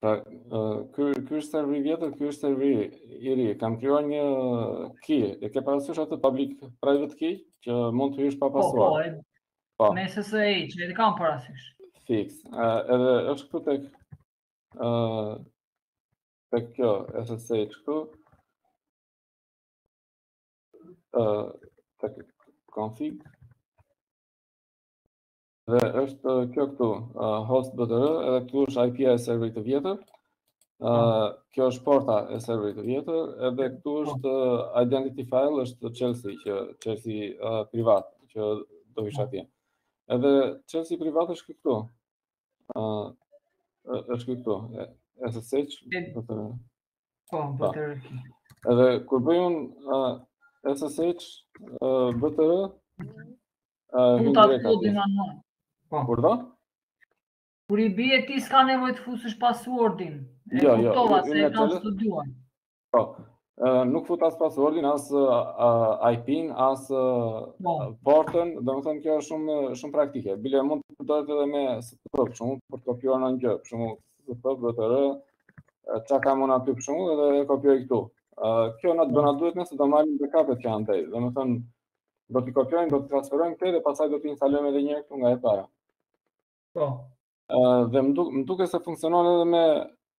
Pra, ky është serveri vjetër, ky është serveri I ri. Kam krijuar një key. E ke parasysh atë public private key që mund të hysh pa pasuar. Po, me SSH, e kam parasysh. Fix. Edhe është këtu tek kjo SSH këtu. Tek config. Dhe është kjo këtu, host.btr, edhe këtu është IP-a e serverit të vjetër. Kjo është porta e serverit të vjetër, edhe këtu është identity file, është Chelsea privat, që do vish atje. Edhe Chelsea privat është këtu. Është këtu, SSH. Po, BTR. Edhe kur bëj unë SSH BTR, futa kodin anë. Kur do? Kur I bie ti s'ka nevojë të fusësh passwordin. E kuptova se e kam studiuar. Po. Nuk fut as passwordin, as IP-n, as portën, domethënë kjo është shumë praktike. Bile mund të përdoret edhe me STP, për shembull, për të kopjuar në një gjë, për shembull STP BTR, çka kam unë aty për shembull, edhe e kopjoj këtu. Kjo na duhet nëse do marrim backup-et që janë tej. Domethënë do t'i kopjojmë, do t'i transferojmë këtej dhe pastaj do t'i instalojmë edhe një herë këtu nga e para. Po. Dhe më duket se funksionon edhe me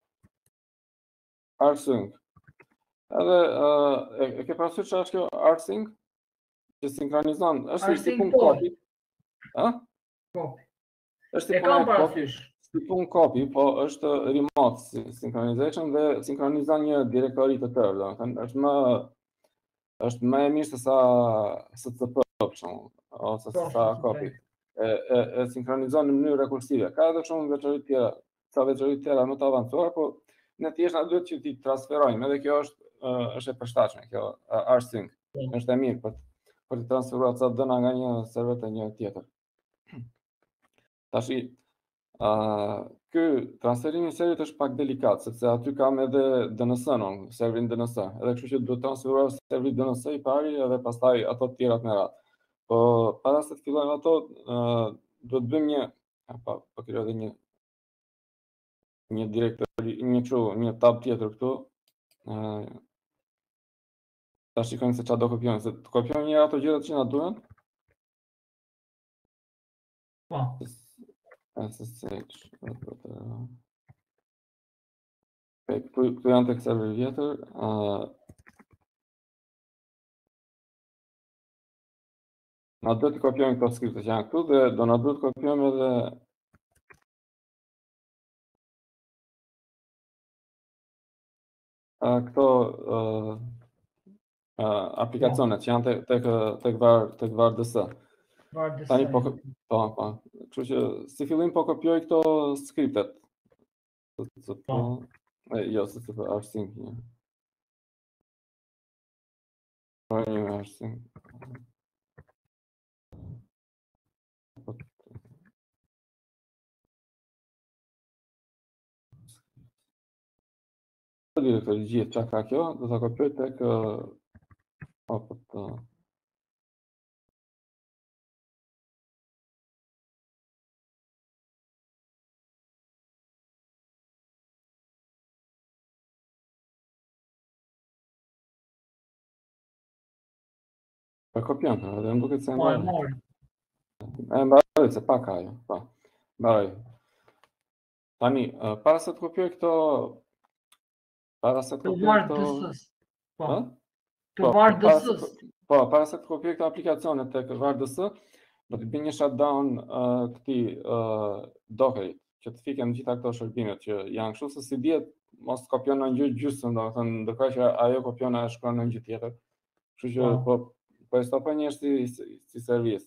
rsync. Edhe e ke parasysh çfarë është kjo rsync? Që sinkronizon, është si punë copy. Po. Është si punë copy. Si punë copy, po është remote synchronization dhe sinkronizon një direktori të tërë, domethënë është më e mirë se sa STP për shembull, ose sa copy. E sinkronizon në mënyrë rekursive. Ka edhe shumë veçori të tjera, veçori të tjera më të avancuara, po ne thjesht na duhet që ti transferojmë, edhe kjo është e përshtatshme, kjo rsync. Është e mirë për të transferuar ca dëna nga një server te një tjetër. Tashi ky transferimi I serverit është pak delikat, sepse aty kam edhe DNS-n, serverin DNS. Edhe kështu që duhet transferuar serveri DNS I pari edhe pastaj ato të tjerat me radhë. Po para se të fillojmë ato, do të bëjmë po krijoj edhe një direktori, një tab tjetër këtu. Ta shikojmë se çfarë do kopjojmë, se të kopjojmë një ato gjërat që na duhen. Po. SSH. Këtu janë tek serveri vjetër. Na duhet të kopjojmë këto skripte që janë këtu dhe do na duhet të kopjojmë edhe këto aplikacionet që janë tek VARDS. Tani po. Kështu që si fillim po kopjoj këto skriptet. Jo, se po rsync. Po një rsync. Direktori gjithë çka ka kjo, do ta kopjoj tek Po kopjon, edhe më duket se e mbaroj. E mbaroj se pak ajo, po. Mbaroj. Tani, para se të kopjoj këto Po, para se të kopjoj këto aplikacione tek VARDS, do të bëj një shutdown këtij Dockerit, që të fiken gjitha këto shërbimet që janë kështu, se si dihet mos kopjon në një gjysmë, domethënë ndërkohë që ajo kopjon e shkruan në një gjë tjetër. Kështu që po e stopoj një si servis.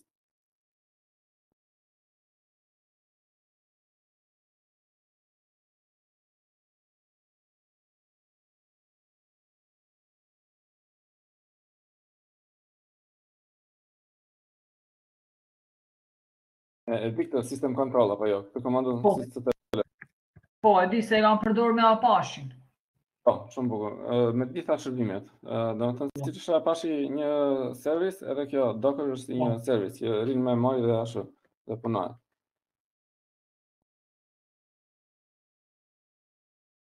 E di këtë sistem control apo jo? Këtë komandën Po, e di se e kam përdorur me Apache-in. Po, shumë bukur. Me të gjitha shërbimet. Domethënë siç është Apache një servis, edhe kjo Docker është një servis që rrin me memori dhe ashtu dhe punohet.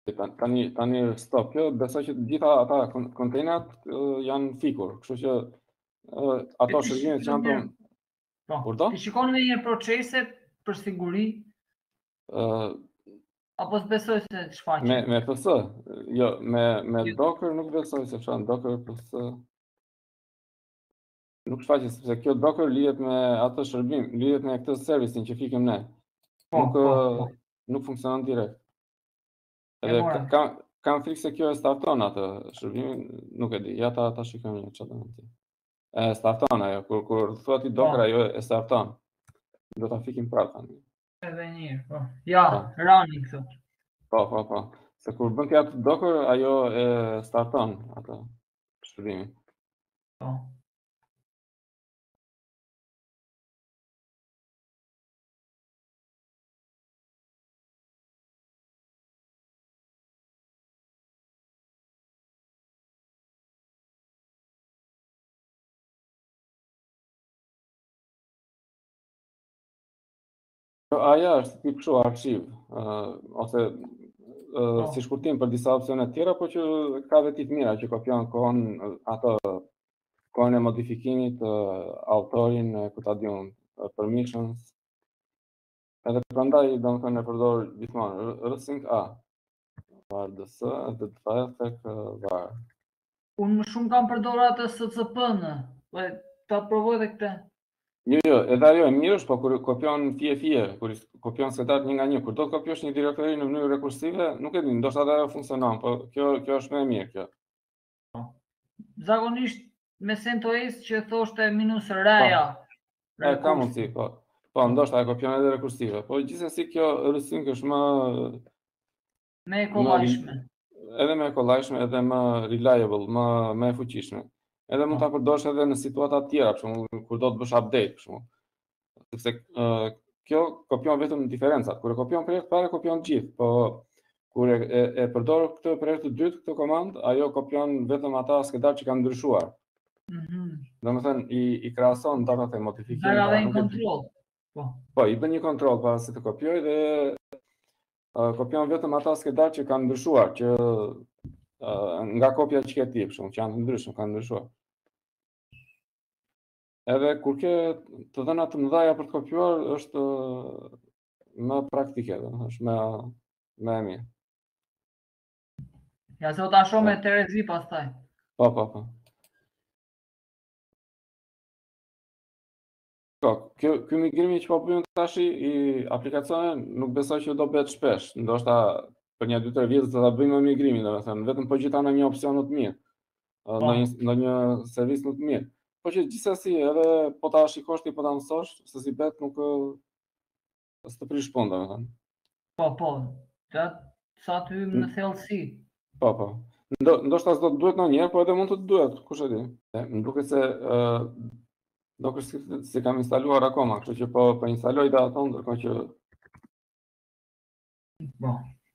Tani stop, kjo besoj që të gjitha ata kontejnerat janë fikur, kështu që ato shërbimet që janë Po, ti shikon me një proceset për siguri, apo s'besoj se shfaqen? Me PS, jo, me Docker nuk besoj se fshan Docker PS. Nuk shfaqet sepse kjo Docker lidhet me atë shërbim, lidhet me këtë servicin që fikim ne. Nuk funksionon direkt. Edhe kam frikë se kjo e starton atë shërbimin, nuk e di, ja ta shikojmë një çfarë do të. E starton ajo, kur thua ti Docker ajo e starton. Do ta fikim prapë tani. Edhe një, po. Ja, running këtu. Po. Se kur bën ti atë Docker, ajo e starton atë shërbimin. Po. Aja është tip kështu archiv, ose si shkurtim për disa opsione tjera, po që ka dhe tip mira që kopjon kohën e modifikimit, autorin, ku ta diun, permissions. Edhe prandaj domethënë e përdor gjithmonë rsync a var.ds edhe file tek var. Unë më shumë kam përdorur atë SCP-n, ta provoj edhe këtë. Jo, edhe ajo e mirë është, po kur kopjon fije, kur kopjon setat një nga një, kur do të kopjosh një direktori në mënyrë rekursive, nuk e di, ndoshta ajo funksionon, po kjo është më e mirë kjo. Zakonisht me CentOS që thoshte minus reja. Ka mundësi, po. Po, ndoshta e kopjon edhe rekursive, po gjithsesi kjo rsync është më me e kollajshme. Edhe me e kollajshme, edhe më reliable, më e fuqishme. Edhe mund ta përdorësh edhe në situata të tjera, për shembull, kur do të bësh update, për shembull. Sepse kjo kopjon vetëm diferencat. Kur e kopjon për herë të parë, kopjon gjithë, po kur e përdor këtë për herë të dytë këtë komand, ajo kopjon vetëm ata skedar që kanë ndryshuar. Domethënë i krahason datat e modifikimit. Ka edhe një kontroll. Po, i bën një kontroll para se të kopjoj dhe kopjon vetëm ata skedar që kanë ndryshuar, që nga kopja që ke ti, për shembull, që janë të ndryshme, kanë ndryshuar. Edhe kur ke të dhëna të mëdha për të kopjuar, është më praktike, është më e mirë. Ja se o ta shoh me Terezi pastaj. Po. Ky migrimi që po bëjmë tash i aplikacione nuk besoj që do bëhet shpesh, ndoshta për 1-2-3 vjet do ta bëjmë migrimin, domethënë, vetëm po gjeta në një opsion më të mirë, në një servis më të mirë. Po që gjithsesi edhe po ta shikosh ti, po ta mësosh, se si bet nuk s'të prish punë, domethënë. Po. Sa të hym në thellësi. Po. Ndoshta s'do të duhet ndonjëherë, po edhe mund të duhet, kush e di. Më duket se Docker si kam instaluar akoma, kështu që po instaloj dhe ato, ndërkohë që po.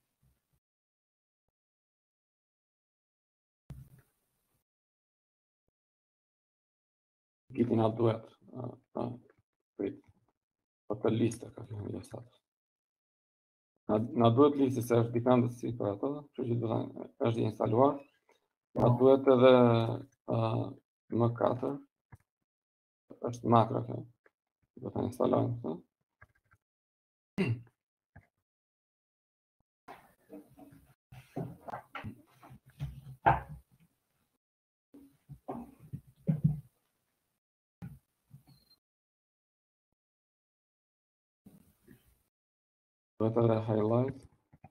Giti na duhet. Prit. Po të lista ka të një status. Na duhet listë se është dependency për ato, kështu që është instaluar. Na duhet edhe M4. Është makro kjo. Do ta instalojmë këtë. Duhet edhe highlight.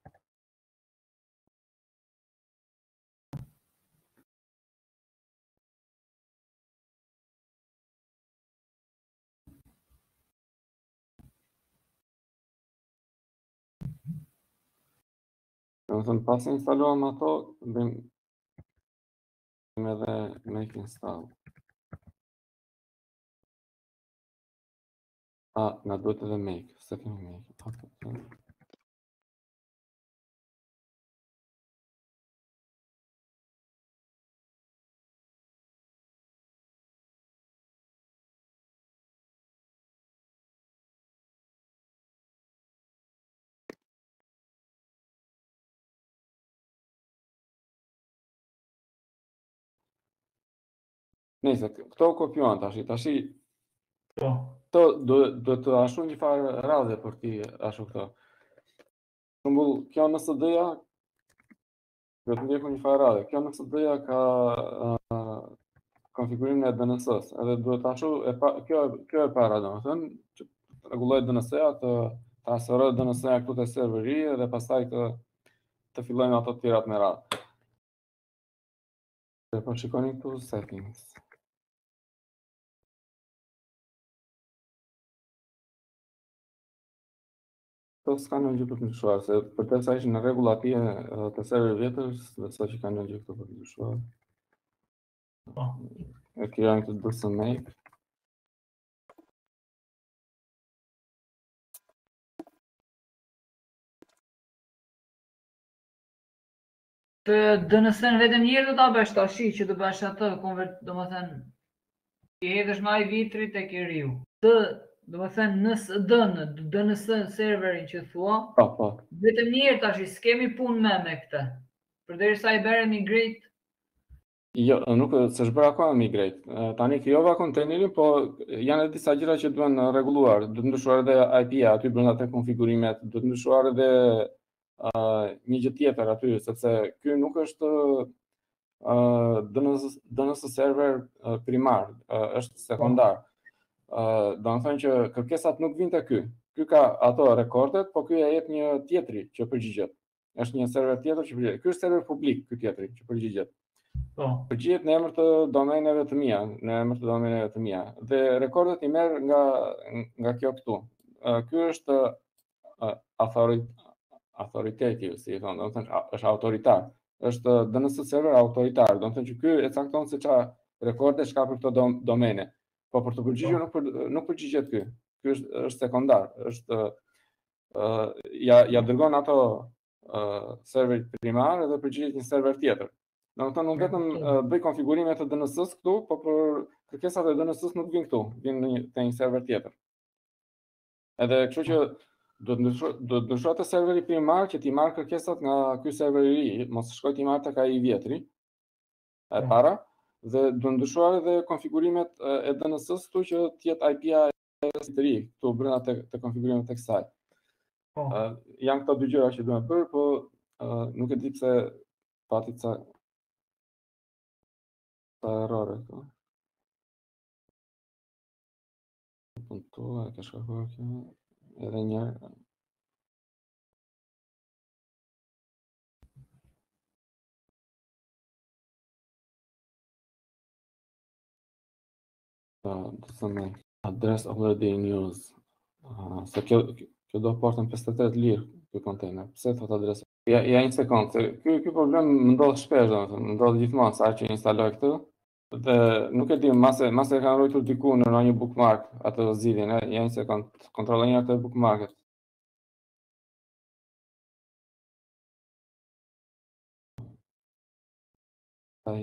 Domethënë pas instaluam ato, bëjmë edhe make install. Na duhet edhe make, se kemi make. Nëse këto kopjuan tash Po. këto do të ashtu një farë radhe për ti ashtu këto. Për shembull, kjo NSD-ja do të ndjeku një farë radhe. Kjo NSD-ja ka konfigurimin e DNS-s, edhe duhet ashtu kjo e para domethënë që rregulloj DNS-ja të transferoj DNS-ja këtu te serveri dhe pastaj të fillojmë ato të tjerat me radhë. Dhe po shikoni këtu settings. Këto s'ka në gjë për të ndryshuar, se për të sa ishin në rregull atje të server vjetër, besoj që kanë në gjë këto për të ndryshuar. E krijojmë këtë DSM make. Të DNS-n vetëm një herë do ta bësh tash që do bësh atë domethënë i hedhësh me ai vitrit tek i riu. Domethënë DNS serverin që thua. Po. Vetëm një herë tash s'kemi punë me këtë. Përderisa i bëre migrate. Jo, nuk s'është bërë akoma migrate. Tani krijova kontejnerin, po janë edhe disa gjëra që duhen rregulluar. Duhet ndryshuar edhe IP-a aty brenda te konfigurimet, duhet ndryshuar edhe një gjë tjetër aty, sepse ky nuk është DNS server primar, është sekondar. Do të thonë që kërkesat nuk vijnë te ky. Ky ka ato rekordet, po ky e jep një tjetri që përgjigjet. Është një server tjetër që përgjigjet. Ky është server publik, ky tjetri që përgjigjet. Përgjigjet në emër të domeneve të mia, dhe rekordet i merr nga kjo këtu. Ky është authoritative, si i thonë, do të thënë është autoritar. Është DNS server autoritar, do të thënë që ky e cakton se çfarë rekorde ka për këto domene. Po për të përgjigjur nuk përgjigjet ky. Ky është sekondar, është ja dërgon ato serverit primar dhe përgjigjet një server tjetër. Domethënë unë vetëm bëj konfigurime të DNS-s këtu, po për kërkesat e DNS-s nuk vijnë këtu, vijnë te një server tjetër. Edhe kështu që do të ndryshohet te serveri primar që ti marr kërkesat nga ky server i ri, mos shkoj ti marr tek ai i vjetri. E para, dhe do ndryshohet edhe konfigurimet e DNS-s këtu që të jetë IP-a e ri, këtu brenda te konfigurimet tek kësaj. Janë këto dy gjëra që duhen bërë, po nuk e di pse pati ca errore këtu. Puntua, ka shkruar kjo edhe një herë. Address already in use. Se kjo do portën 58 lirë ky kontejner. Pse thot adresë? Ja një sekond, se ky problem më ndodh shpesh, domethënë, më ndodh gjithmonë sa që instaloj këtë. Dhe nuk e di, mase e kanë ruajtur diku në një bookmark atë zgjidhjen. Ja një sekond, kontrolloj një atë bookmarket. Ai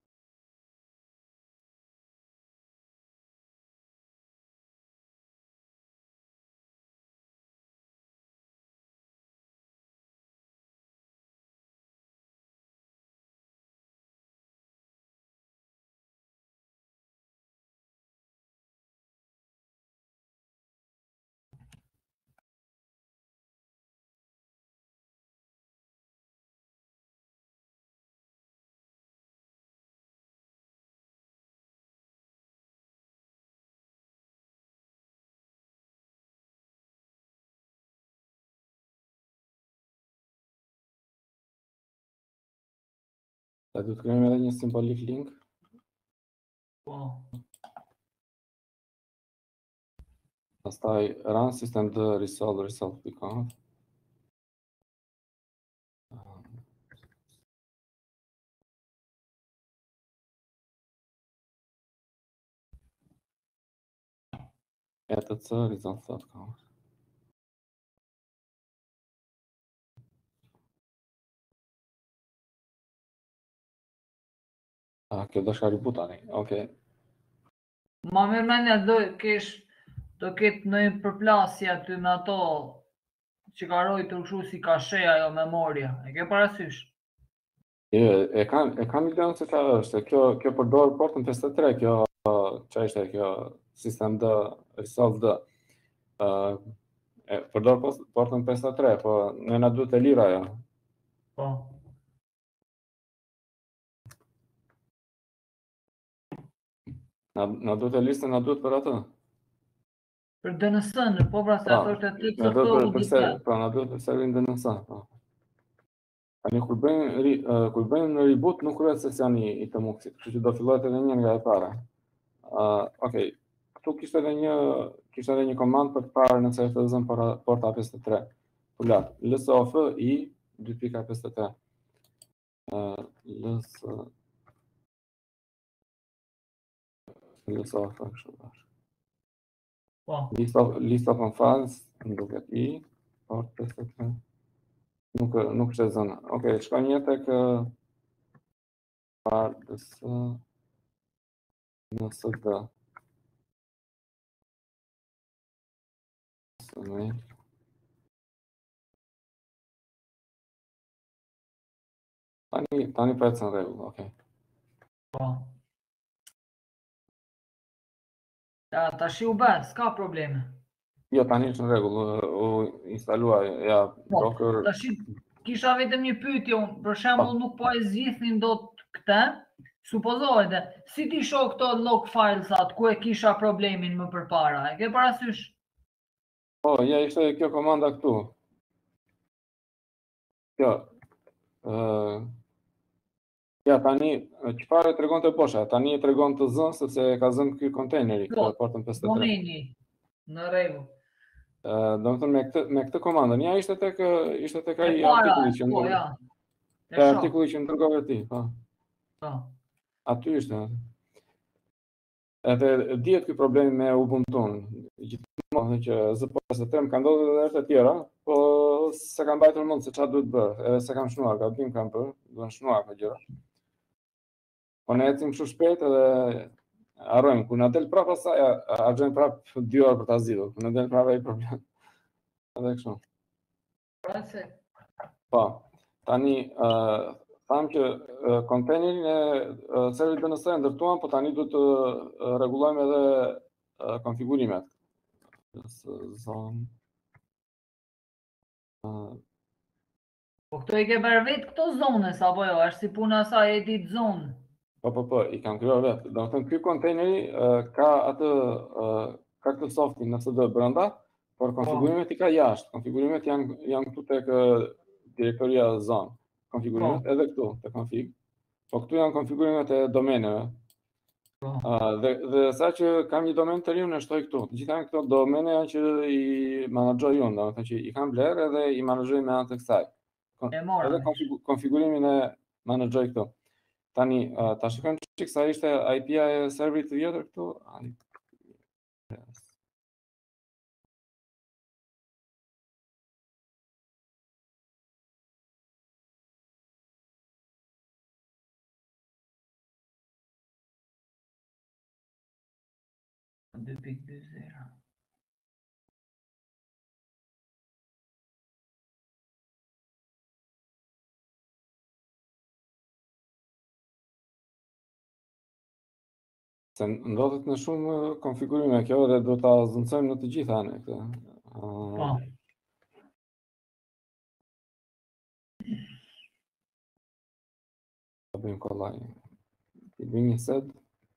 do të krijojmë edhe një simbolik link. Po. Pastaj run systemd resolve.conf. etc results.conf. Kjo do shka reboot tani. Okej. Ma mirë mendja do ketë ndonjë përplasje aty me ato që ka rojtur kështu si kashe ajo memoria. E ke parasysh? E kam ideon se çfarë është. Kjo përdor portën 53, çfarë ishte kjo sistem D, Resolve D. Përdor portën 53, po ne na duhet e lira ajo. Po. Na duhet e listën, na duhet për atë. Për DNS-n, po pra se ato është aty Na duhet CFU për diçka. na duhet për serverin DNS, po. Tani kur bëjmë reboot nuk rreth sesioni i Tomuxit, kështu që do fillohet edhe një nga e para. Okej. Këtu kishte edhe një komand për të parë nëse është zon porta 53. Pulat lsof i 2.53. Lsof kështu bash. Po. List of files, më duket i port 53. Nuk është e zona. Okej, shkoj një tek partës NSD. Tani për në rregull, okej. Po. Ja, tash u bë, s'ka probleme. Jo, tani është në rregull, u instalua ja broker. Tash kisha vetëm një pyetje, për shembull nuk po e zgjidhnin dot këtë. Supozohet, si ti shoh këto log filesat ku e kisha problemin më përpara? E ke parasysh? Po, ja ishte kjo komanda këtu. Kjo. Ja, tani, çfarë tregon të posha? Tani e tregon të zënë, sepse ka zënë ky kontejneri, këtë portën 53. Domeni, në rregull. Do të thënë me këtë komandën, ja ishte tek ai artikulli që po, ja. Te artikulli që ndërgove ti, po. Po. Aty ishte. Edhe dihet ky problemi me Ubuntu-n. Gjithmonë që Z53 më ka ndodhur edhe herë të tjera, po s'e kam mbajtur mend se çfarë duhet bërë. Edhe s'e kam shnuar, gabim kam bërë, do të shnuar këto gjëra. Po ne ecim kështu shpejt edhe harrojmë. Kur na del prapë asaj, harxojmë prapë 2 orë për ta zgjidhur. Kur na del prapë ai problem. Edhe kështu. Po. Tani tham që kontejnerin e serverit DNS e ndërtuam, po tani duhet të rregullojmë edhe konfigurimet. Zon. Po këto i ke bërë vetë këto zonës, apo jo, është si puna sa edit zonë? Po, i kam krijuar vetë. Do të thënë ky kontejneri ka këtë softin nëse do brenda, por konfigurimet i ka jashtë. Konfigurimet janë këtu tek direktoria zon. Konfigurimet edhe këtu te config. Po këtu janë konfigurimet e domeneve. Dhe sa që kam një domen të ri, unë e shtoj këtu. Të gjitha këto domene janë që i menaxhoj unë, do të thënë që i kam blerë edhe i menaxhoj me anë të kësaj. Edhe konfigurimin e menaxhoj këtu. Tani, ta shikojmë çik sa ishte IP-ja e serverit të vjetër këtu. Se ndodhet në shumë konfigurime kjo dhe do ta zënцojmë në të gjitha ne këtë. Po. Do bëjmë kollaj. I bëjmë një set.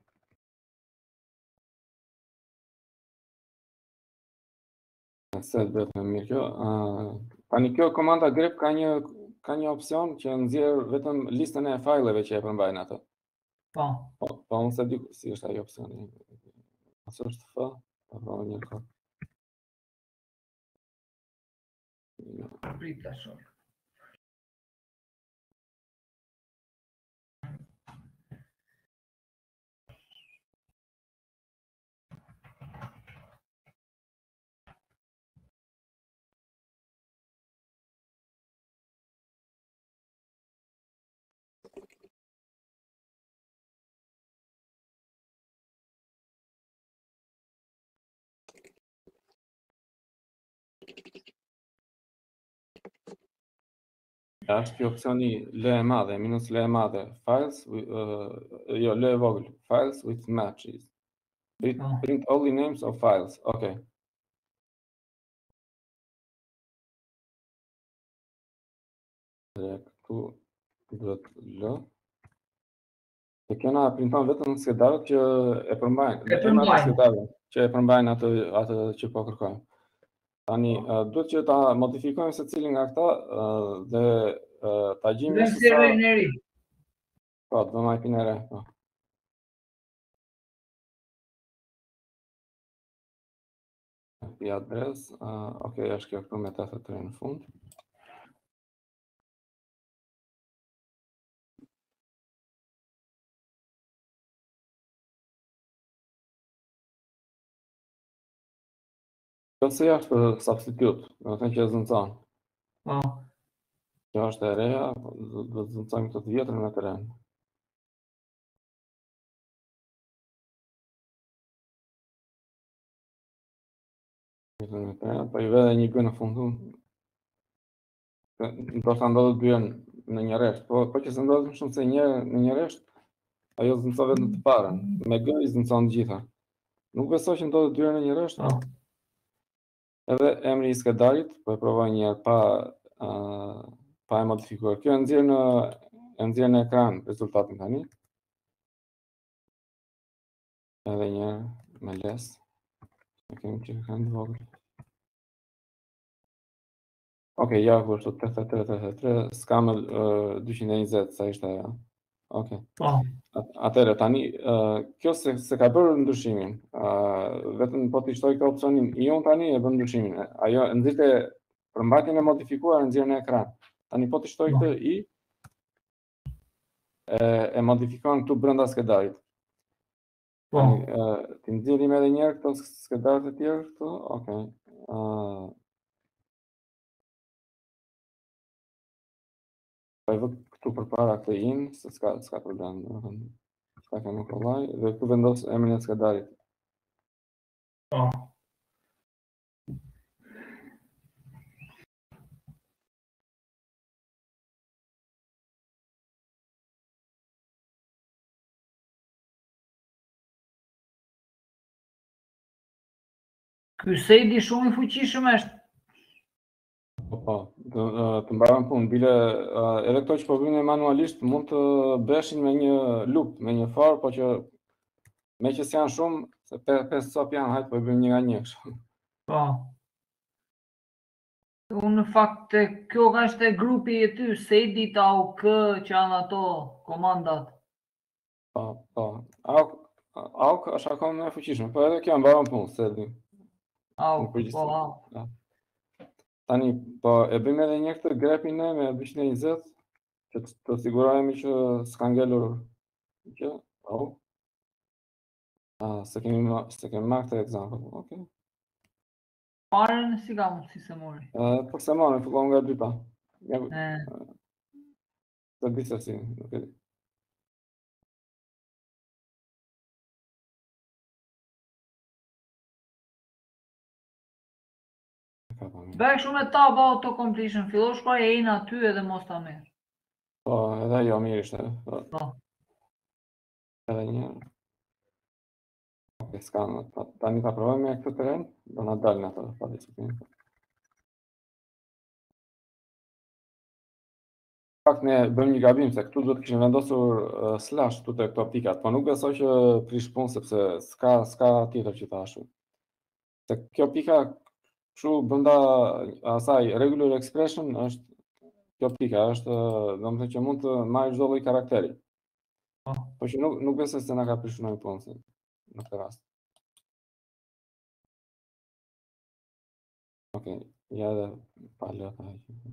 Set vetë më mirë kjo. Tani kjo komanda grep ka një opsion që nxjerr vetëm listën e fajleve që e përmbajnë atë. Po. Po unë se di si është ai opsioni. Asë është F, apo një kohë. Prit tash. Është kjo opsioni L e madhe, minus L e madhe, files, jo, L e vogël, files with matches. Print only names of files, okay. Dhe këtu duhet L. Dhe kjo na printon vetëm skedarët që e përmbajnë, emrat e skedarëve, që e përmbajnë atë që po kërkojmë. Tani, duhet që ta modifikojmë secilin nga këta dhe ta gjejmë se sa neri. Po, do më IP-n e re, po. IP adres, okay, është kjo këtu me 83 në fund. Kjo se është substitute, do të thënë që zënëson. Po. Kjo është e reja, do të zënësojmë këtë të vjetër me të renë. Po i vedhe një gënë në fundu. Ndoshta ndodhë dy në një resht, po që se ndodhë më shumë se një në një resht, ajo zënëson vetëm të parën, me gë i zënëson të gjitha. Nuk besoj që ndodhë dy në një resht, po. Edhe emri i skedarit, po e provoj një pa e modifikuar. Kjo e nxjerr në ekran rezultatin tani. Edhe një me les. Ne kemi që ekran të vogël. Okej, ja ku është 83, s'ka më 220, sa ishte ajo. Okej. Po. Atëherë tani kjo se ka bërë ndryshimin. Vetëm po t'i shtoj këtë opsionin i unë tani e bën ndryshimin. Ajo nxirte përmbajtjen e modifikuar nxjerr në ekran. Tani po t'i shtoj këtë i e modifikon këtu brenda skedarit. Po. Ti nxjerrim edhe një herë këto skedarët e tjerë këtu. Okej. Po e vë këtu përpara këtë in, se s'ka problem, domethënë. S'ka kemi kollaj dhe këtu vendos emrin e skedarit. Po. Ky sejdi shumë i fuqishëm është. Po, të mbarën punë, bile edhe këto që po bëjnë manualisht mund të beshin me një lup, me një farë, po që me që s'janë shumë, se 5 cop janë, hajtë po bëjmë një nga një kështu. Po. Unë në fakt kjo ka ishte grupi e ty, Sejdi AUK që janë ato komandat. Po. AUK është akoma më e fuqishme, po edhe kjo mbarën punë, Sejdi. AUK, po. Tani, po e bëjmë edhe një këtë grepin ne me 220, që të sigurojemi që s'ka ngelur që, se kemi marrë këtë example, okej. Parën si ka mundësi se mori? Po se mori, fillon nga dyta. Të di se si, nuk e di. Bëj shumë e tab auto completion, fillosh pa e ina aty edhe mos ta merr. Po, edhe jo mirë ishte. Po. Edhe një. Okej, s'ka, tani ta provojmë me këtë teren, do na dalin ato, pa diskutim. Fakt ne bëjmë një gabim se këtu duhet kishim vendosur slash këtu te këto pikat, po nuk besoj që prish punë sepse s'ka tjetër që ta ashtu. Se kjo pika kështu brenda asaj regular expression është kjo pika është, domethënë që mund të marrë çdo lloj karakteri. Po që nuk besoj se na ka prishur ndonjë punë në këtë rast. Okej, ja edhe pa lëta.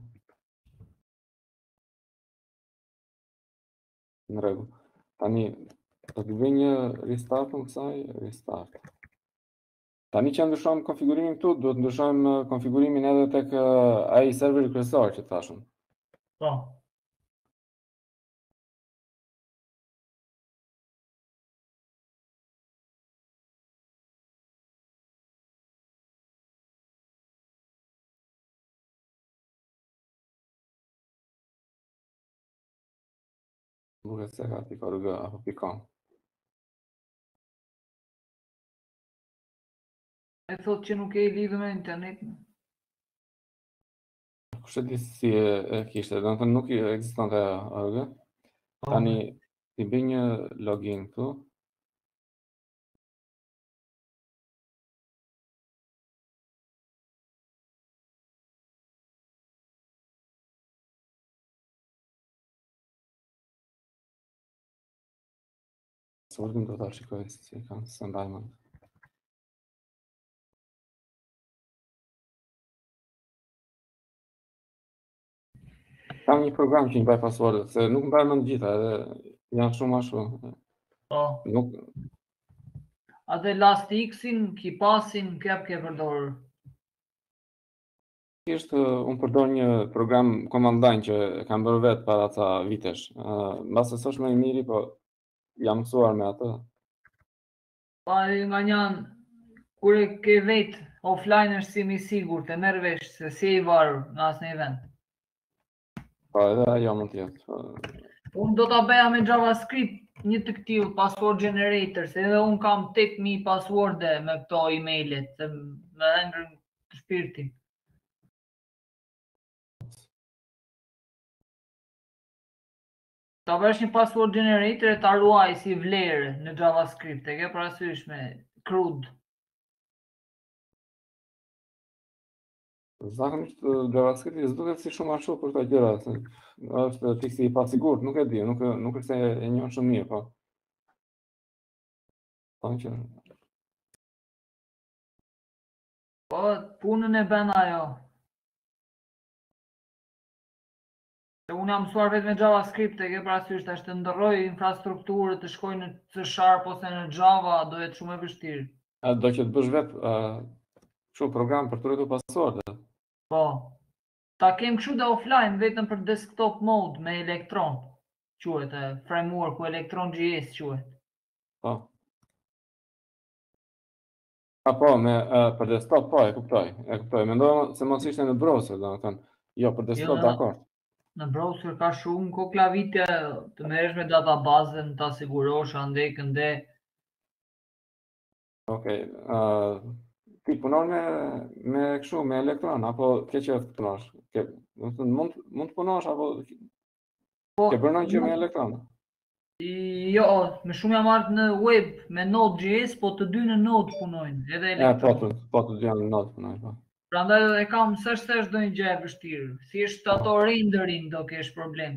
Në rregull. Tani do të bëj një restart në kësaj, restart. Tani që ndryshojmë konfigurimin këtu, duhet ndryshojmë konfigurimin edhe tek ai serveri kryesor që thashëm. Po. Buket se ka ti ka rrugë apo pikon. E thot që nuk e i lidhur me internetin. Kush e di si e kishte, do të thënë nuk i ekzistonte rrugë. Tani ti bëj një login këtu. Sorgim do ta shikoj si kanë se mbaj mend. Kam një program që i mbaj pasuardet, se nuk mbaj mend gjitha, edhe janë shumë ashtu. Po. Nuk Atë Last X-in, Kipasin, kep ke përdorur. thjesht unë përdor një program komandajn që e kam bërë vetë para ca vitesh. Mbas se s'është më i miri, po jam mësuar me atë. Pa nga njanë, kur e ke vetë offline është si mi sigur, të merr vesh se si e i varur në asnjë vend. Po edhe ajo mund të jetë. Unë do ta bëja me JavaScript një të këtil password generator, se edhe unë kam 8000 passworde me këto emailet, se më hëngër shpirtin. Ta bësh një password generator e ta ruaj si vlerë në JavaScript, e ke parasysh me CRUD. Zakonisht JavaScript s'duket si shumë ashtu për këto gjëra, se është fiksi i pasigurt, nuk e di, nuk është se e njoh shumë mirë, po. Thonë që Po, punën e bën ajo. Se unë jam mësuar vetë me JavaScript, e ke parasysh tash të ndërroj infrastrukturë, të shkoj në C# ose në Java, do jetë shumë e vështirë. do që të bësh vetë kështu program për të ruajtur pasuardet. Po. Ta kem kështu dhe offline vetëm për desktop mode me Electron. Quhet frameworku Electron.js quhet. Po. Po, për desktop, po, e kuptoj. Mendova se mos ishte në browser, domethënë. Jo, për desktop, Jo, dakor. në browser ka shumë koklavitje, të merresh me databazën, ta sigurosh ande kënde. Okej. Ti punon me kështu, me elektron, apo ke qef të punosh? Domethënë mund të punosh apo Po, ke bërë ndonjë gjë me elektron? jo, më shumë jam ardhur në web me Node.js, po të dy në Node punojnë, edhe Electron. Po të dy janë në Node punojnë, po. Prandaj e kam s'është ndonjë gjë e vështirë. Thjesht ato rendering do kesh problem.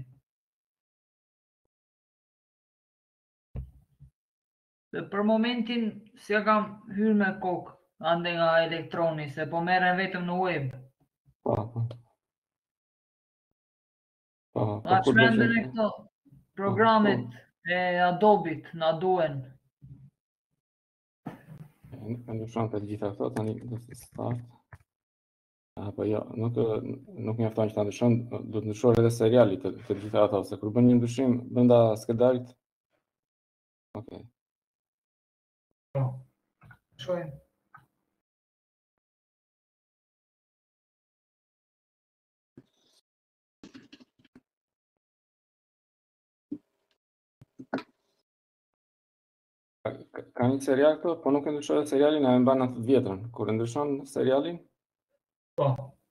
Dhe për momentin si ja kam hyrë me kokë ande nga Electroni, se po merren vetëm në web. Po. Na Kur do që çmenden e këto programet e Adobe-t na duhen. e ndryshon të gjitha këto tani do të start. Apo jo, nuk mjafton që ta ndryshon, do të ndryshoj edhe seriali të gjitha ato, se kur bën një ndryshim brenda skedarit. Okej. Po. Shohim. Ka një serial këto, po nuk e ndryshoj serialin, e mban atë të vjetrën. Kur e ndryshon serialin, Po.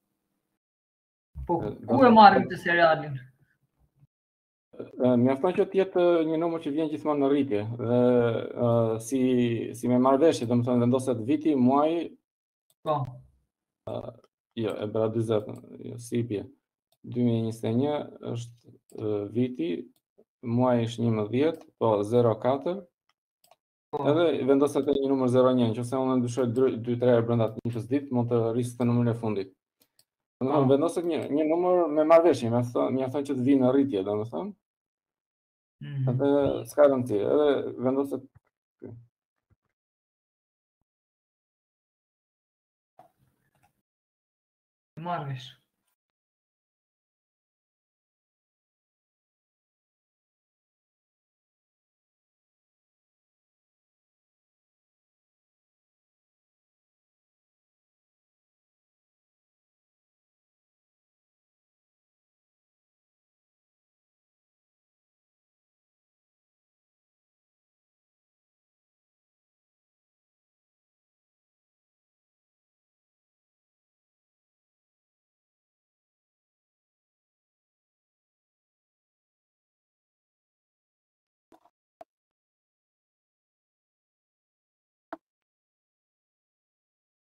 Po ku e marrim të serialin? mjafton që të jetë një numër që vjen gjithmonë në rritje. Dhe si me marrëveshje, domethënë vendoset viti, muaji, Po. jo, e bëra 40, jo, si i bie. 2021 është viti, muaji është 11, po 04. Po. Edhe vendoset një numër 01, nëse unë ndryshoj 2-3 herë brenda të njëjtës ditë, mund të rrisë të numrin e fundit. Domethënë vendoset një numër me marrëveshje, mjafton që të vinë në rritje, domethënë. Edhe s'ka rëndësi, edhe vendoset Marrësh.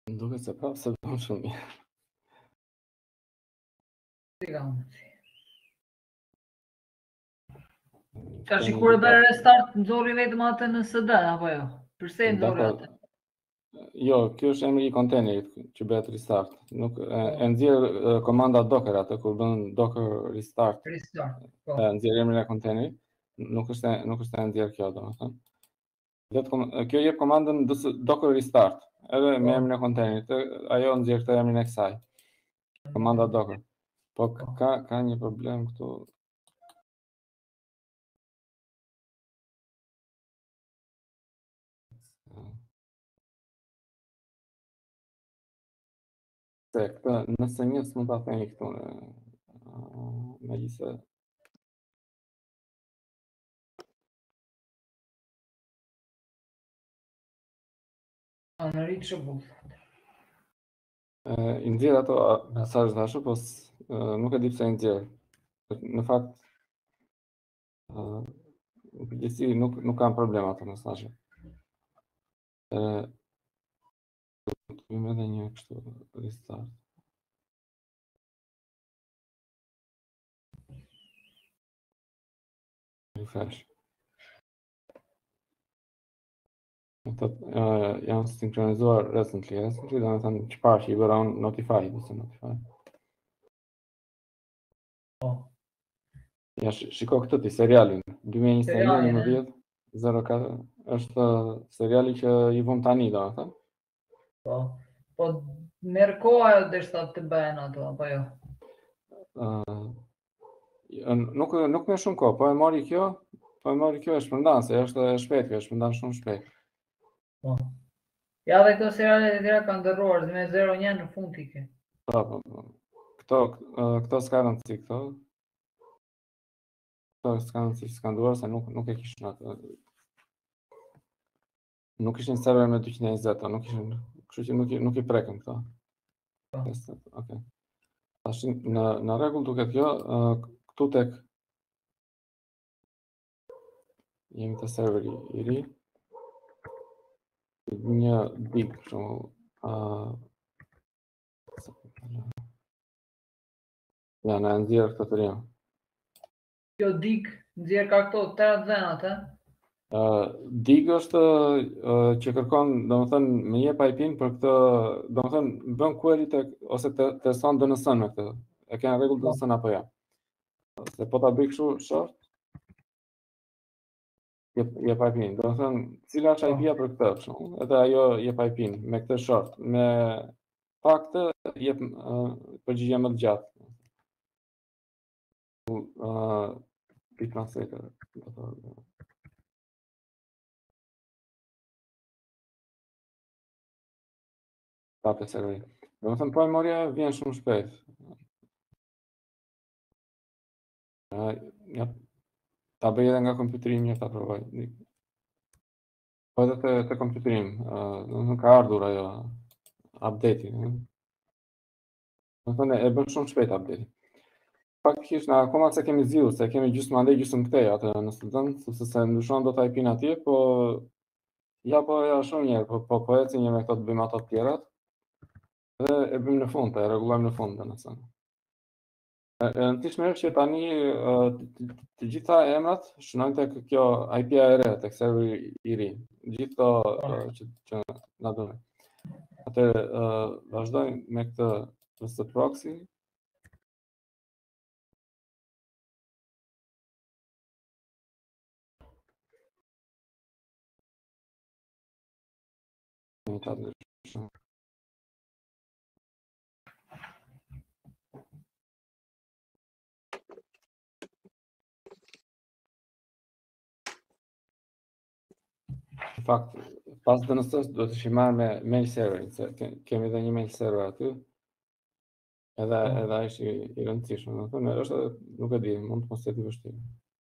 Duket se prapë se bën shumë mirë. Ka kur e bërë restart, nxorri vetëm atë në SD, apo jo? Përse e nxorri atë? Jo, kjo është emri i kontejnerit që bëhet restart. Nuk e nxjerr komanda docker atë kur bën docker restart. Restart. E nxjerr emrin e kontejnerit, nuk është e nxjerr kjo, domethënë. Kjo jep komandën docker restart, edhe me emrin e kontejnerit, ajo nxjerr këtë emrin e kësaj. Komanda docker. Po ka një problem këtu. Se këtë nëse një s'mund ta themi këtu megjithëse në rritë shëbull. I nxjerr ato mesazhe tash, po nuk e di pse i nxjerr. Në fakt në përgjithësi nuk kam problem ato mesazhe. Do të edhe një kështu restart. Refresh. Janë sinkronizuar recently, do të thënë çfarë që i bëra unë notify, notify. Ja, shiko këtë ti, serialin, 2021-19-04, është seriali që i vëm tani, do të thënë. Po merr koha derisa të bëhen ato, apo jo? Nuk me shumë kohë, po e mori kjo e shpërndan, se është e shpejt, kjo e shpërndan shumë shpejt. Po. Ja dhe këto seriale të tjera kanë ndërruar, me 0-1 në fund i ke. Po. Këto s'ka rëndësi, këto s'ka rëndësi, s'ka ndruar, se nuk e kishin atë. Nuk ishin server me 220, nuk ishin, kështu që nuk i prekën këto. Okej. Tash në rregull duket kjo, këtu tek jemi te serveri i ri. Një dig kështu. Ja, në nxjerr këtë të rinj. Kjo dig nxjerr ka këto 3 dhenat, dig është që kërkon, domethënë me jep IP-n për këtë, domethënë bën query ose teston DNS-n me këtë. E kanë rregull DNS-n apo jo? Se po ta bëj kështu short, jep IP-n. Domethënë, cila është IP-ja për këtë kështu? Edhe ajo jep IP-n me këtë short. Me pak të jep përgjigje më të gjatë. Bit translator. Tapë serveri. Domethënë po e morja vjen shumë shpejt. Ja, ta bëj edhe nga kompjuteri im, ta provoj. Po edhe te kompjuteri im, domethënë ka ardhur ajo update-i. Domethënë e bën shumë shpejt update-i. Faktikisht na akoma se kemi zgjuar, se kemi gjysmë andej gjysmë këtej atë në student, sepse se ndryshon dot IP-n atje, po ja shumë njerë, po eci një me këto të bëjmë ato të tjerat. Dhe e bëjmë në fund, e rregullojmë në fund, domethënë. Në të shmerë që tani të gjitha emrat shënojnë tek kjo IP-a e re, tek serveri i ri. Gjithë që na duhen. Atëherë vazhdojmë me këtë trusted proxy. Në fakt, pas DNS-s do të ishim marrë me mail serverin, se kemi edhe një mail server aty. Edhe ai është i rëndësishëm, domethënë është, nuk e di, mund të mos jetë i vështirë.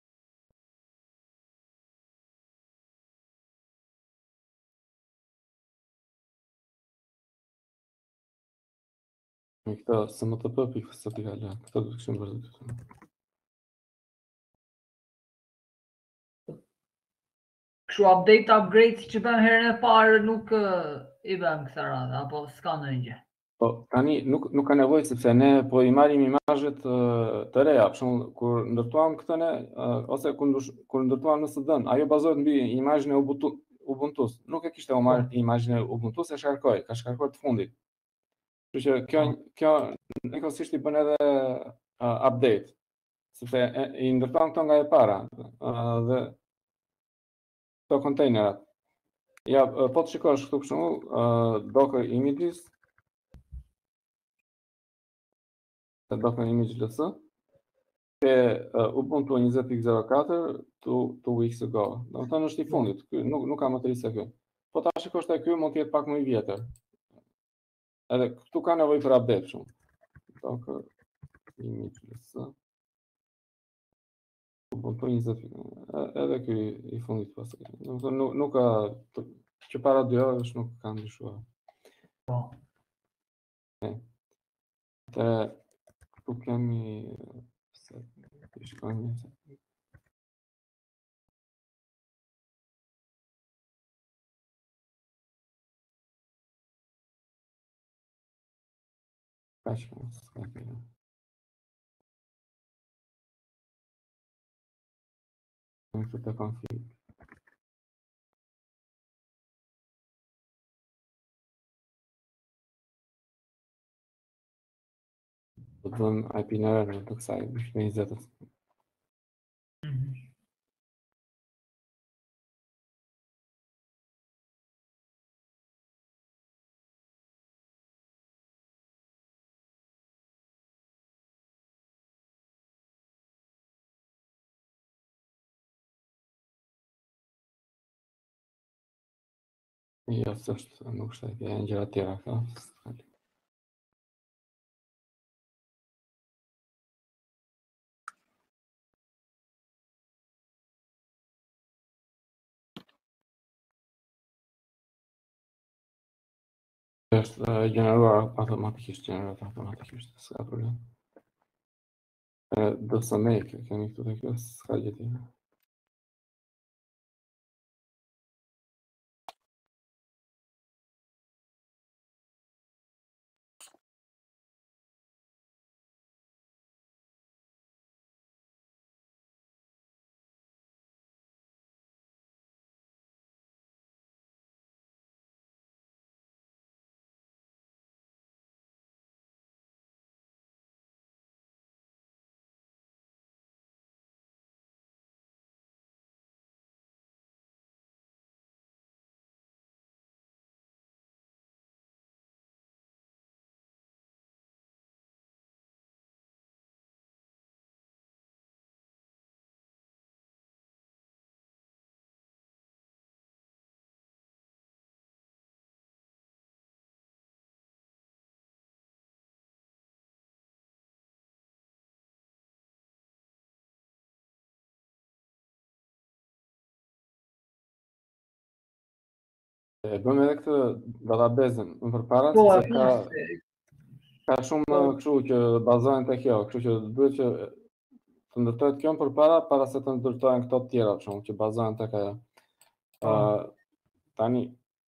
Me këto smtp.ftl, këto do të kishim bërë këtu. Kështu upgrade që bëm herën e parë nuk i bëm kësa radhe, apo s'ka në gjë. Po, tani nuk ka nevojë sepse ne po i marrim imazhet të reja, për shembull kur ndërtuam këtë ne ose kur ndërtuam në SDN, ajo bazohet mbi imazhin e Ubuntu-s. Nuk e kishte marrë imazhin e Ubuntu-s, e shkarkoi, ka shkarkuar të fundit. Kështu që kjo njëkohësisht i bën edhe update, sepse i ndërtuam këto nga e para dhe këto kontejnerat. Ja, po të shikosh këtu për shembull, Docker images, Docker image LS, ke Ubuntu 20.04 2 weeks ago. Do të thënë është i fundit, nuk ka më të ri se ky. Po ta shikosh te ky mund të jetë pak më i vjetër. Edhe këtu ka nevojë për update shumë. Docker image LS. Ubuntu 20, edhe ky i fundit pas. Do të thënë nuk ka që para 2 orësh nuk ka ndryshuar. Po. Këtu kemi shkojmë. Këtu config. Do të vëmë IP në të kësaj, në 20. Jo, s'është, nuk është IP, janë gjëra tjera këto. Është gjeneruar automatikisht, s'ka problem. Do së make, kemi këtu të kjo, s'ka gjë tjetër. Bëmë edhe këtë database-ën më përpara, sepse ka shumë kështu që bazohen te kjo, kështu që duhet që të ndërtohet kjo më përpara para se të ndërtohen këto të tjera, për shembull, që bazohen tek ajo. Tani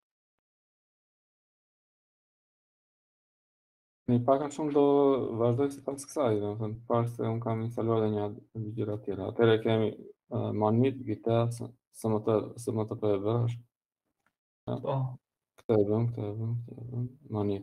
një pak a shumë do vazhdoj si pas kësaj, do të thënë, pas se unë kam instaluar edhe një gjëra të tjera. Atëherë kemi Monit, Gitar, SMTP është. Po. Këtë e bëm, Monit.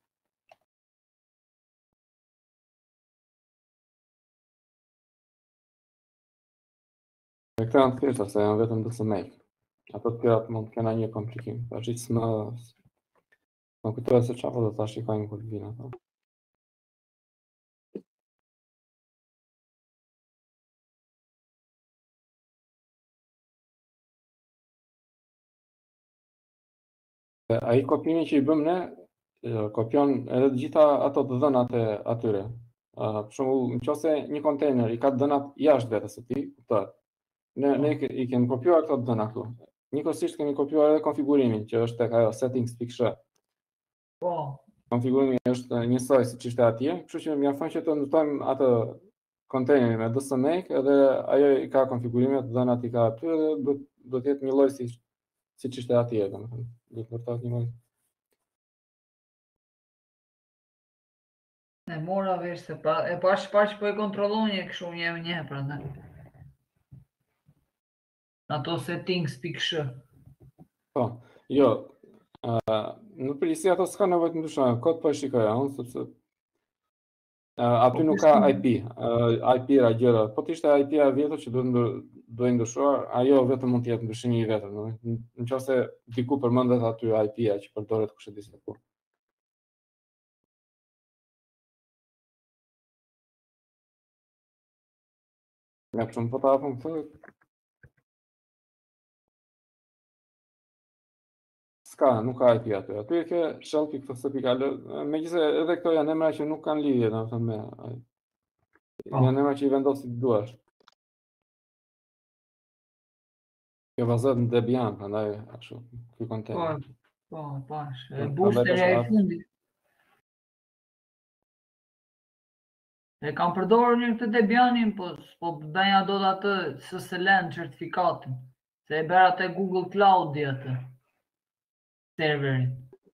E këta janë të thjeshta, se janë vetëm dësë make. Ato të tjera mund të kena një komplikim. Tash s'më kujtohet se çfarë do ta shikojmë kur vinë ato. Ai kopimi që i bëm ne, kopion edhe të gjitha ato të dhënat e atyre. Për shembull, nëse një kontejner i ka dhënat jashtë vetes së tij, kuptohet. Ne i kemi kopjuar këto dhëna këtu. Njëkohësisht kemi kopjuar edhe konfigurimin, që është tek ajo settings.sh. Po. Konfigurimi është njësoj siç ishte atje, kështu që mjafton që të ndërtojmë atë kontejnerin me dsmake, edhe ajo i ka konfigurimet, dhënat i ka aty dhe do të jetë një lloj siç ishte atje, domethënë. Do të ndërtohet një lloj E mora vesh se pa e pa që po e kontrolloni e kështu një pra ne. Ato settings.sh. Po, jo, në përgjithësi ato s'ka nevojë të ndryshojnë, kod po e shikoja unë, sepse aty nuk ka IP, IP-ra gjëra, po të ishte IP-a vjetër që duhet ndryshuar, ajo vetëm mund të jetë ndryshimi i vetëm, nëse diku përmendet aty IP-a që përdoret kush e di se ku. Ja, po ta hapëm këtë. S'ka, nuk ka IP aty. Aty e ke shell.cpl, megjithëse edhe këto janë emra që nuk kanë lidhje, domethënë me janë emra që i vendos si të duash. Kjo bazohet në Debian, prandaj ashtu, ky kontent. Po, pash. Boosteri ai fundit. E kam përdorur një këtë Debianin, po bëja dot atë SSL certifikatin. Se e bëra te Google Cloud atë serverin.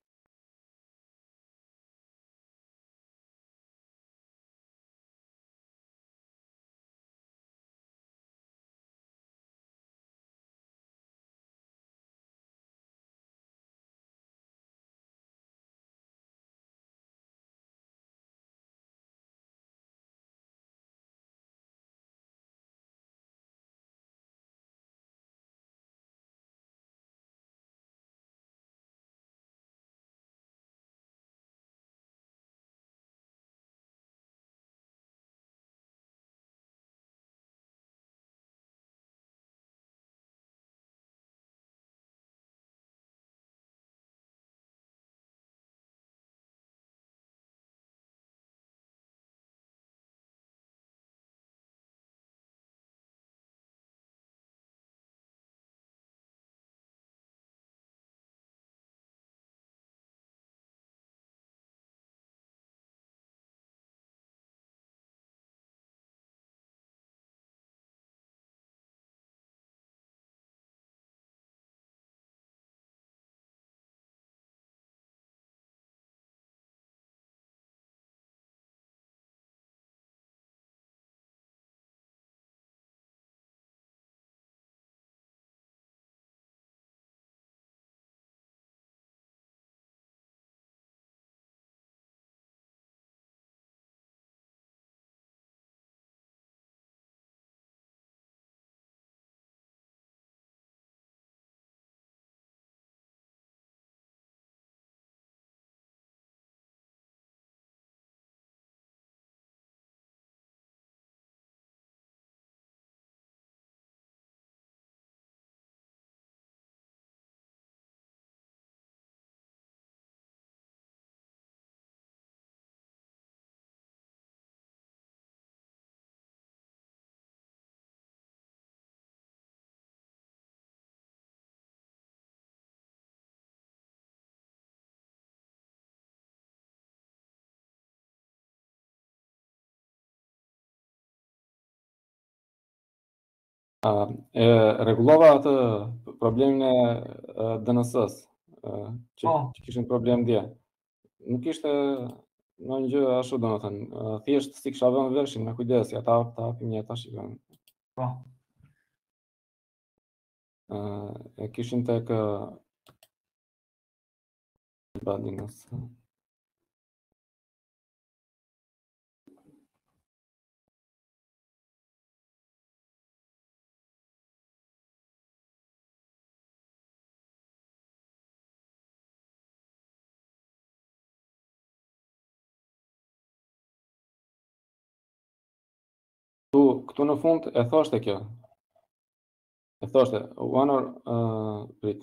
E rregullova atë problemin e DNS-s, që kishin problem dje. Nuk ishte ndonjë gjë ashtu domethënë, thjesht si kisha vënë veshin me kujdes, ja ta hapim një tash shikojmë. Po. E kishin tek DNS. Këtu në fund e thoshte kjo. E thoshte prit.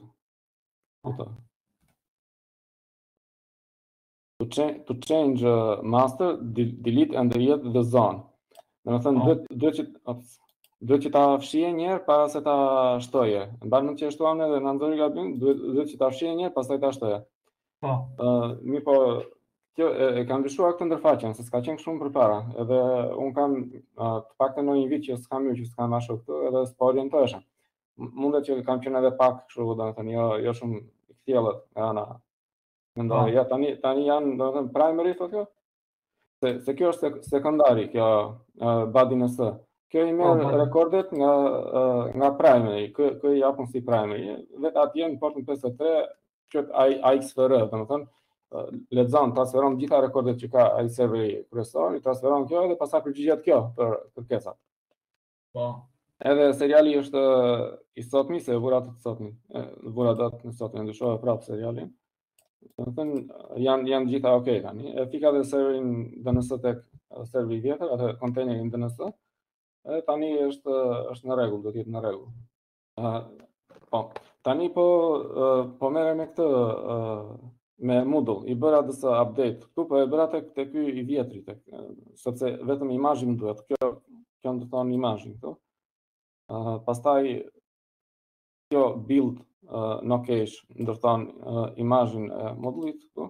To change master, delete and read the zone. Domethënë duhet që ta fshije një herë para se ta shtoje. Mbarë që shtuam ne dhe na nxori gabim, duhet që ta fshije një herë pastaj ta shtoje. Po. Mirë po, kjo e kam ndryshuar këtë ndërfaqen, se s'ka qenë kështu përpara. Edhe un kam të paktën në një vit që s'kam hyrë, që s'kam ashtu këtu, edhe s'po orientohesha. Mundet që kam qenë edhe pak kështu, domethënë jo shumë i kthjellët nga ana. Mendoj, ja tani janë domethënë primary thotë kjo. se kjo është sekondari, kjo body NS. Kjo i merr rekordet nga primary, kë i japën si primary. Vetë atje në portën 53 qëtë AXFR, domethënë lexon, transferon gjitha rekordet që ka ai serveri kryesor, i transferon kjo dhe pastaj përgjigjet kjo për kërkesat. Po. Edhe seriali është i sotmi, se vura të sotmi, vura datë në sotmi, ndryshova prapë serialin. Domethënë janë gjitha okay tani. E fika dhe serverin DNS tek serveri vjetër, atë kontejnerin DNS. Edhe tani është në rregull, do të jetë në rregull. Po, tani po merrem me këtë me Moodle, i bëra disa update. Këtu po e bëra tek ky i vjetri, sepse vetëm imazhi më duhet. Kjo do të thonë imazhin këtu. Pastaj kjo build no cache, ndërton imazhin e Moodle-it këtu.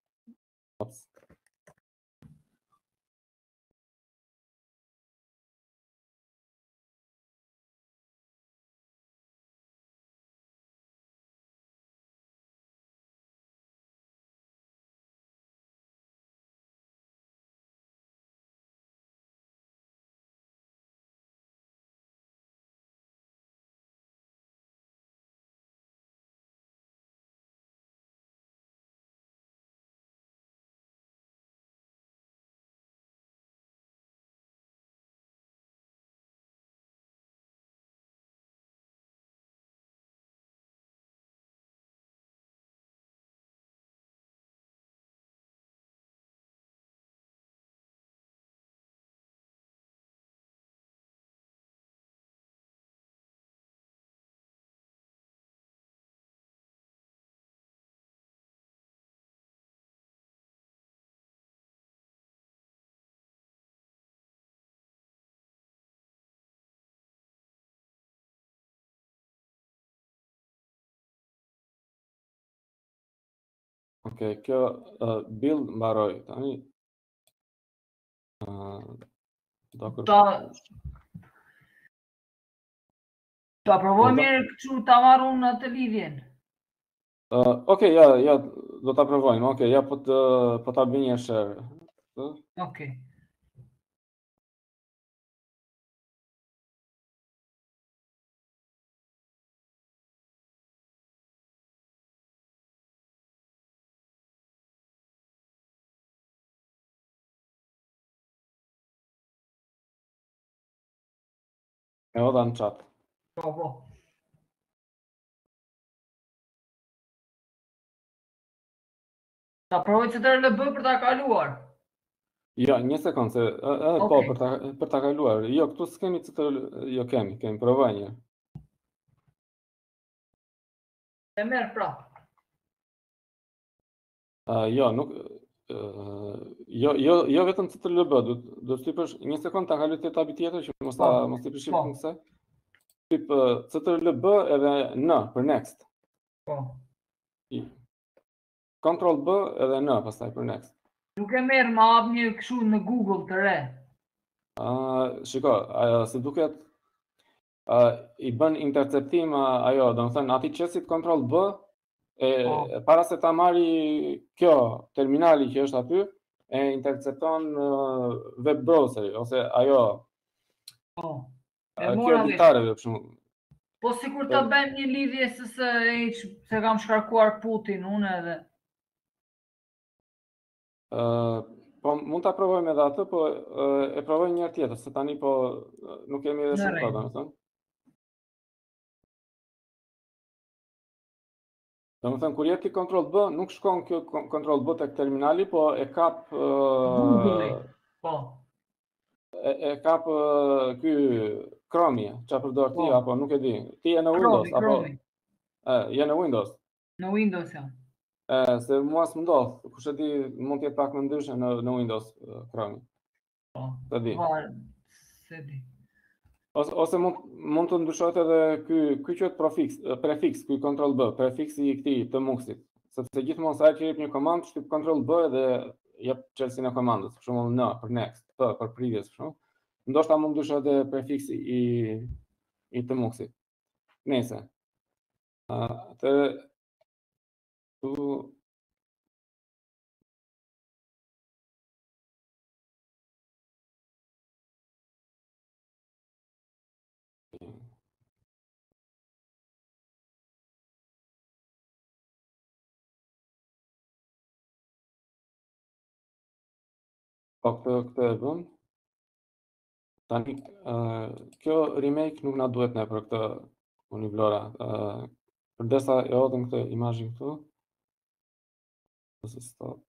Okej, kjo build mbaroi tani. Ta provoj mirë kështu ta marr unë atë lidhjen. Okej, ja, do ta provojmë. Okej, ja po ta bëj një share. Okej. E hodha në chat. Po. Ta provoj CTRL-B për ta kaluar. Jo, një sekond se po për ta kaluar. Jo, këtu s'kemi CTRL, jo kemi, provoj një. E merr prap. Jo, nuk jo vetëm CTRL-B, do të tipësh një sekond ta kaloj te tabi tjetër që mos i prishim kësaj. Tip CTRL-B edhe N për next. Po. Control B edhe N pastaj për next. Nuk e merr më hap një kështu në Google të re. Shiko, se duket i bën interceptim ajo, domethënë aty qesit Control B para se ta marri kjo terminali që është aty, e intercepton web browseri ose ajo. Kjo editareve për shembull. Po sikur ta bëjmë një lidhje SSH, se kam shkarkuar Putin unë edhe. Po mund ta provojmë edhe atë, po e provoj një herë tjetër, se tani po nuk kemi edhe shumë kohë, domethënë. Domethënë kur jep ti Control B, nuk shkon kjo Control B tek terminali, po e kap Google-i. Po. E kap ky Chrome, çfarë përdor ti apo nuk e di. Ti je në Windows apo? Je në Windows. Në Windows jam. Se mua s'm ndodh, kush e di, mund të jetë pak më ndryshe në Windows Chrome. Po. Se di. Se di. Ose mund të ndryshohet edhe ky quhet prefiks, ky Control B, prefiksi i këtij të muksit. Sepse gjithmonë sa që jep një komandë, shtyp Control B dhe jep çelësin e komandës, për shembull N për next, P për previous, për shembull. Ndoshta mund ndryshohet edhe prefiksi i të muksit. Nëse. Atë tu Po këtë e bëm. Tani kjo remake nuk na duhet ne për këtë Univlora. Përdesa e hodhëm këtë imazhin këtu. Ose stop.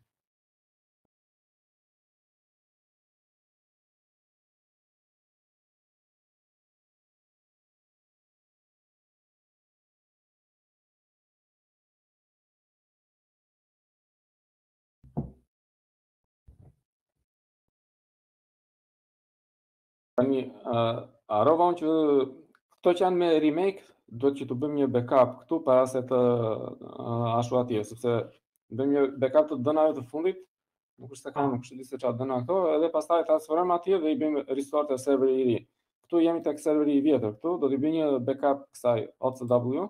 Tani, harrova që këto që janë me remake, duhet që të bëjmë një backup këtu para se të ashu atje, sepse bëjmë një backup të dënave të fundit, nuk është se kam, nuk është se çfarë dëna këto, edhe pastaj transferojmë atje dhe i bëjmë restore te serveri i ri. Këtu jemi tek serveri i vjetër, këtu do t'i bëj një backup kësaj OCW.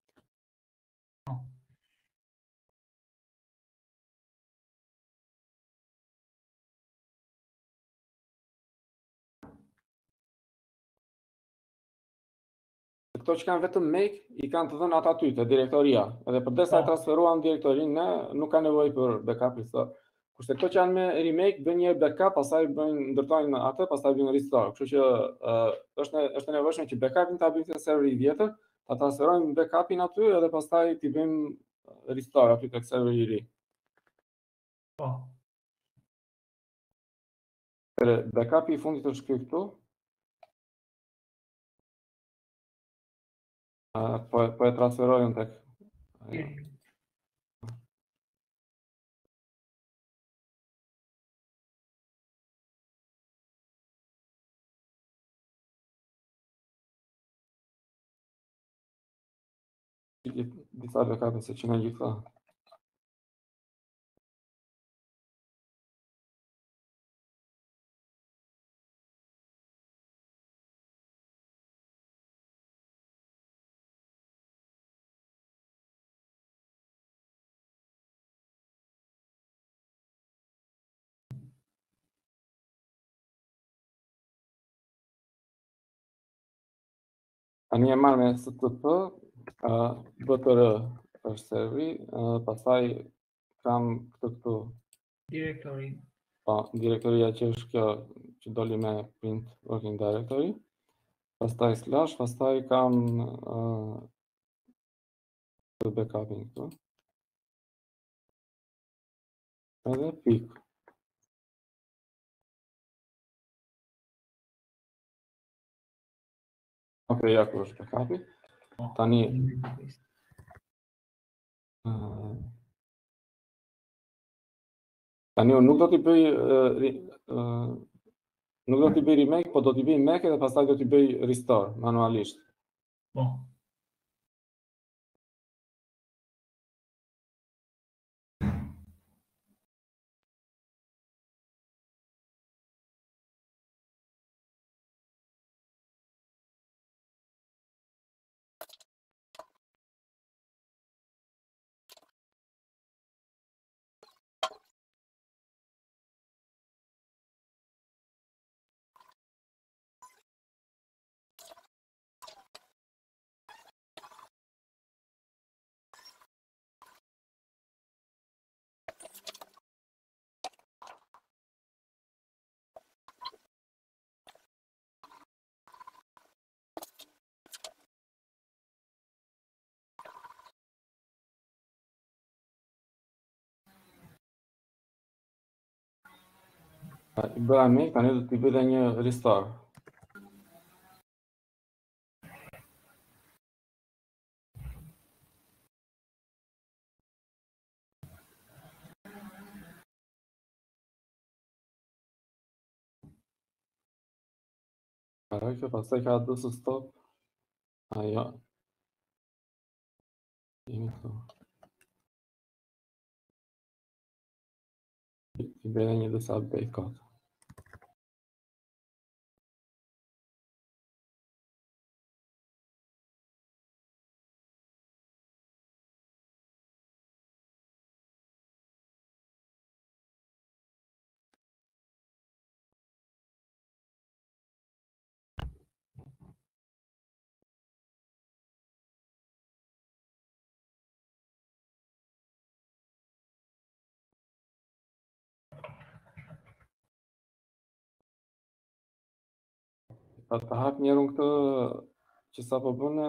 Këto që kanë vetëm make, i kanë të dhënë ata aty te direktoria. Edhe përdesa e transferuan në direktorinë, ne nuk ka nevojë për backup restore. Kurse këto që janë me remake, bëjnë një backup, pastaj bëjnë ndërtojnë atë, pastaj bëjnë restore. Kështu që është e nevojshme që backupin ta bëjmë te serveri i vjetër, ta transferojmë backupin aty edhe pastaj t'i bëjmë restore aty tek serveri i ri. Po. Backupi i fundit është ky këtu. Po e transferojmë tek disa backupe se që në gjitha. Tani e marrë me STP, BTR është serveri, pastaj kam këtu. Directory. Po, direktoria që është kjo që doli me print working directory. Pastaj slash, pastaj kam backupin këtu. Edhe pik. Ok, ja ku është backupi. Tani unë nuk do t'i bëj nuk do t'i bëj remake, po do t'i bëj make dhe pastaj do t'i bëj restore manualisht. Po. I bëra make, tani do t'i bëj edhe një restore. Që pastaj ka adus stop. Ajo. Jemi këtu. I bëj edhe një disa update code. ta hap njerën këtë që sa po bëne,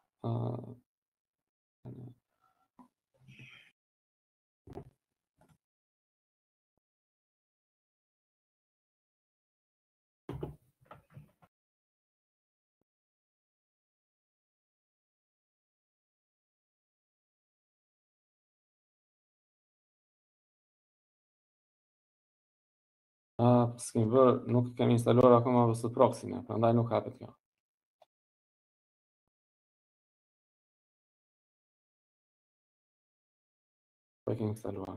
s'kemi bërë, nuk kemi instaluar akoma VS Proxy-ne, prandaj nuk hapet kjo. Po e kemi instaluar.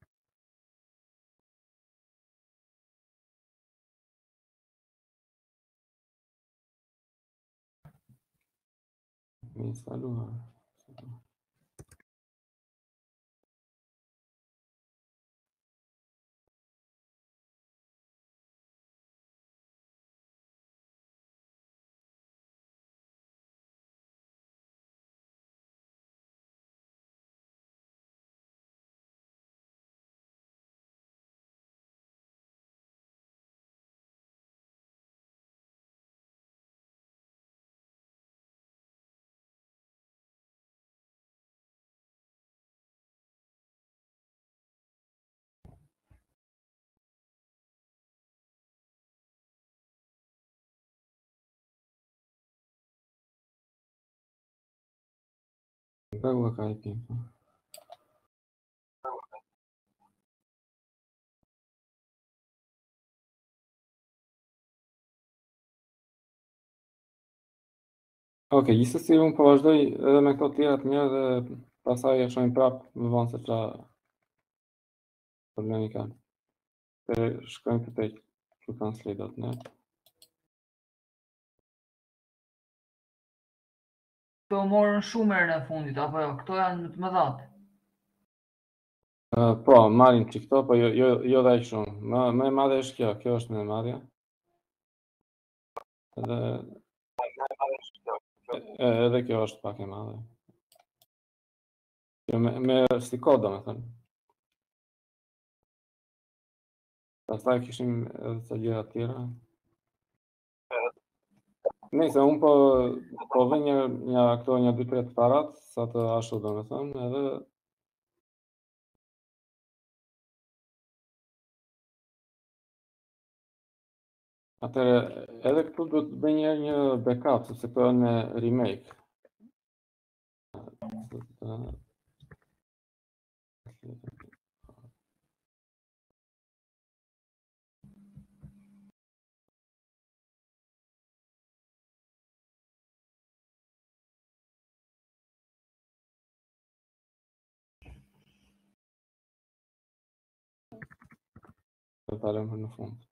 Kemi instaluar. Bëgu ka IP. Ok, gjithsesi unë po vazhdoj edhe me këto tjera të mirë dhe pastaj e shohim prapë më vonë se çfarë problemi ka. Shkojmë të tek translate.net. Këto morën shumë herën e fundit, apo jo, këto janë të mëdhat. Po, marrin që këto, po jo dhe aq shumë. Më e madhe është kjo është më e madhe. Edhe kjo është pak e madhe. Kjo me si kod, domethënë. Pastaj kishim edhe të gjëra të tjera. Nëse unë po vë një këto 2-3 të parat, sa të ashtu domethënë, edhe atëherë edhe këtu duhet të bëj një backup, sepse këto janë me remake. Do ta lëm për në fund.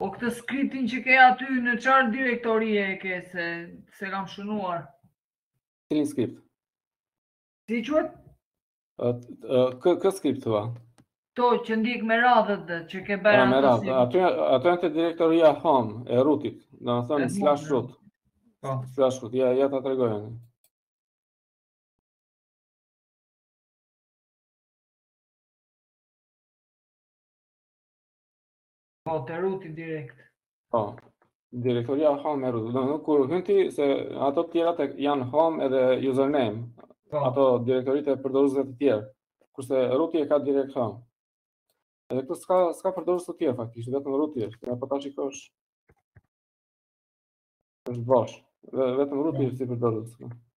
Po këtë skriptin që ke aty në çfarë direktorie e ke se kam shënuar? Cilin skript? Si quhet? Kë skript thua? To që ndjek me radhët dhe që ke bërë Me ato radhë. si Aty janë te direktoria home e rootit. e Domethënë home, slash no. root. Po. Slash root. Ja ta tregoj unë. Po, të ruti direkt. Po. Direktoria home e root. Domethënë kur hyn ti se ato të tjerat janë home edhe username. Po. Ato direktoritë e përdoruesve të tjerë. Kurse rooti e ka direkt home. Edhe këtu s'ka përdorues të tjerë faktikisht, vetëm rooti është. Po ta shikosh. Është bosh. Vetëm rooti është si përdorues.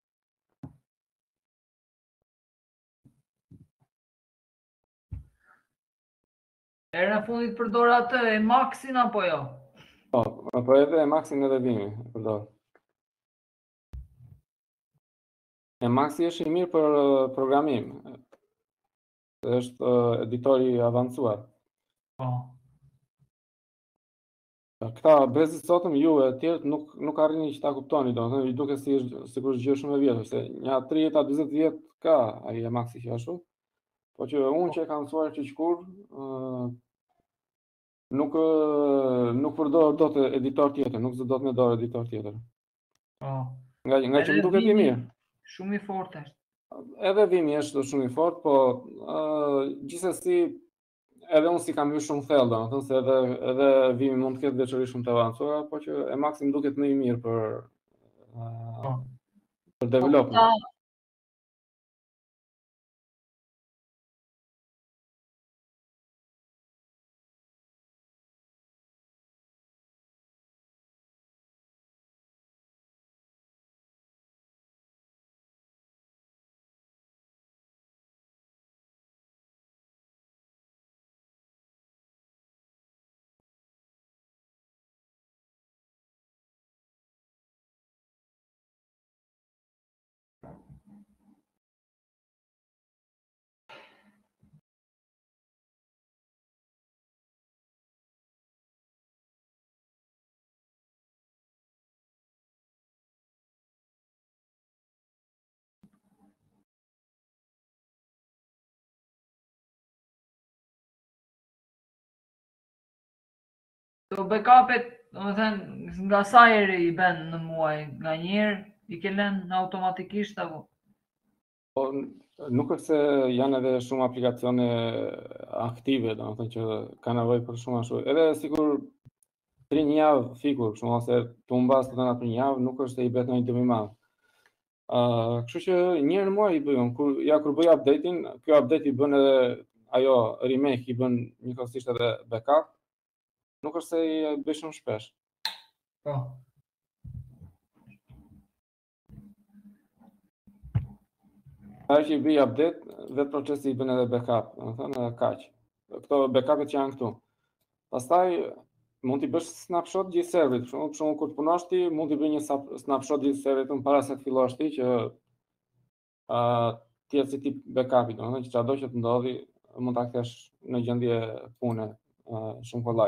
Herë në fundit përdor atë e Maxin apo jo? Po edhe Maxin edhe Vimi përdor. E Maxi është i mirë për programim. Është editori i avancuar. Po. Këta brezit sotëm ju e tjerët nuk arrini që ta kuptoni, domethënë ju duket sikur është gjë shumë e vjetër, se një 30-40 vjet ka ai e Maxi që ashtu. Po që unë që e kam mësuar që shkur, nuk përdor dot editor tjetër, nuk zë dot me dorë editor tjetër. Po. Nga që më duket i mirë. Shumë i fortë është. Edhe Vimi është shumë i fortë, po gjithsesi edhe unë si kam hyrë shumë thellë, domethënë se edhe Vimi mund të ketë veçori shumë të avancuara, po që e Maxi më duket më i mirë për development. Do backupet, domethënë nga sa herë i bën në muaj, nga njëherë i ke lënë automatikisht apo? Po nuk është se janë edhe shumë aplikacione aktive, domethënë që ka nevojë për shumë ashtu. Edhe sikur 3 javë fikur, kështu ose tu mbas të dhëna për një javë, nuk është se i bëhet ndonjë dëm i madh. Kështu që një herë në muaj i bëjmë, kur bëj update-in, ky update i bën edhe ajo remake i bën njëkohësisht edhe backup. Nuk është se i bëj shumë shpesh. Po. Ajo që i bëj update, vetë procesi i bën edhe backup, domethënë edhe kaq. Këto backupet që janë këtu. Pastaj mund t'i bësh snapshot gjithë serverit. Për shembull kur të punosh ti, mund t'i bëj një snapshot gjithë serverit para se të fillosh ti që ti jetë si tip backupi, domethënë që çdo që të ndodhi mund ta kesh në gjendje pune shumë kollaj.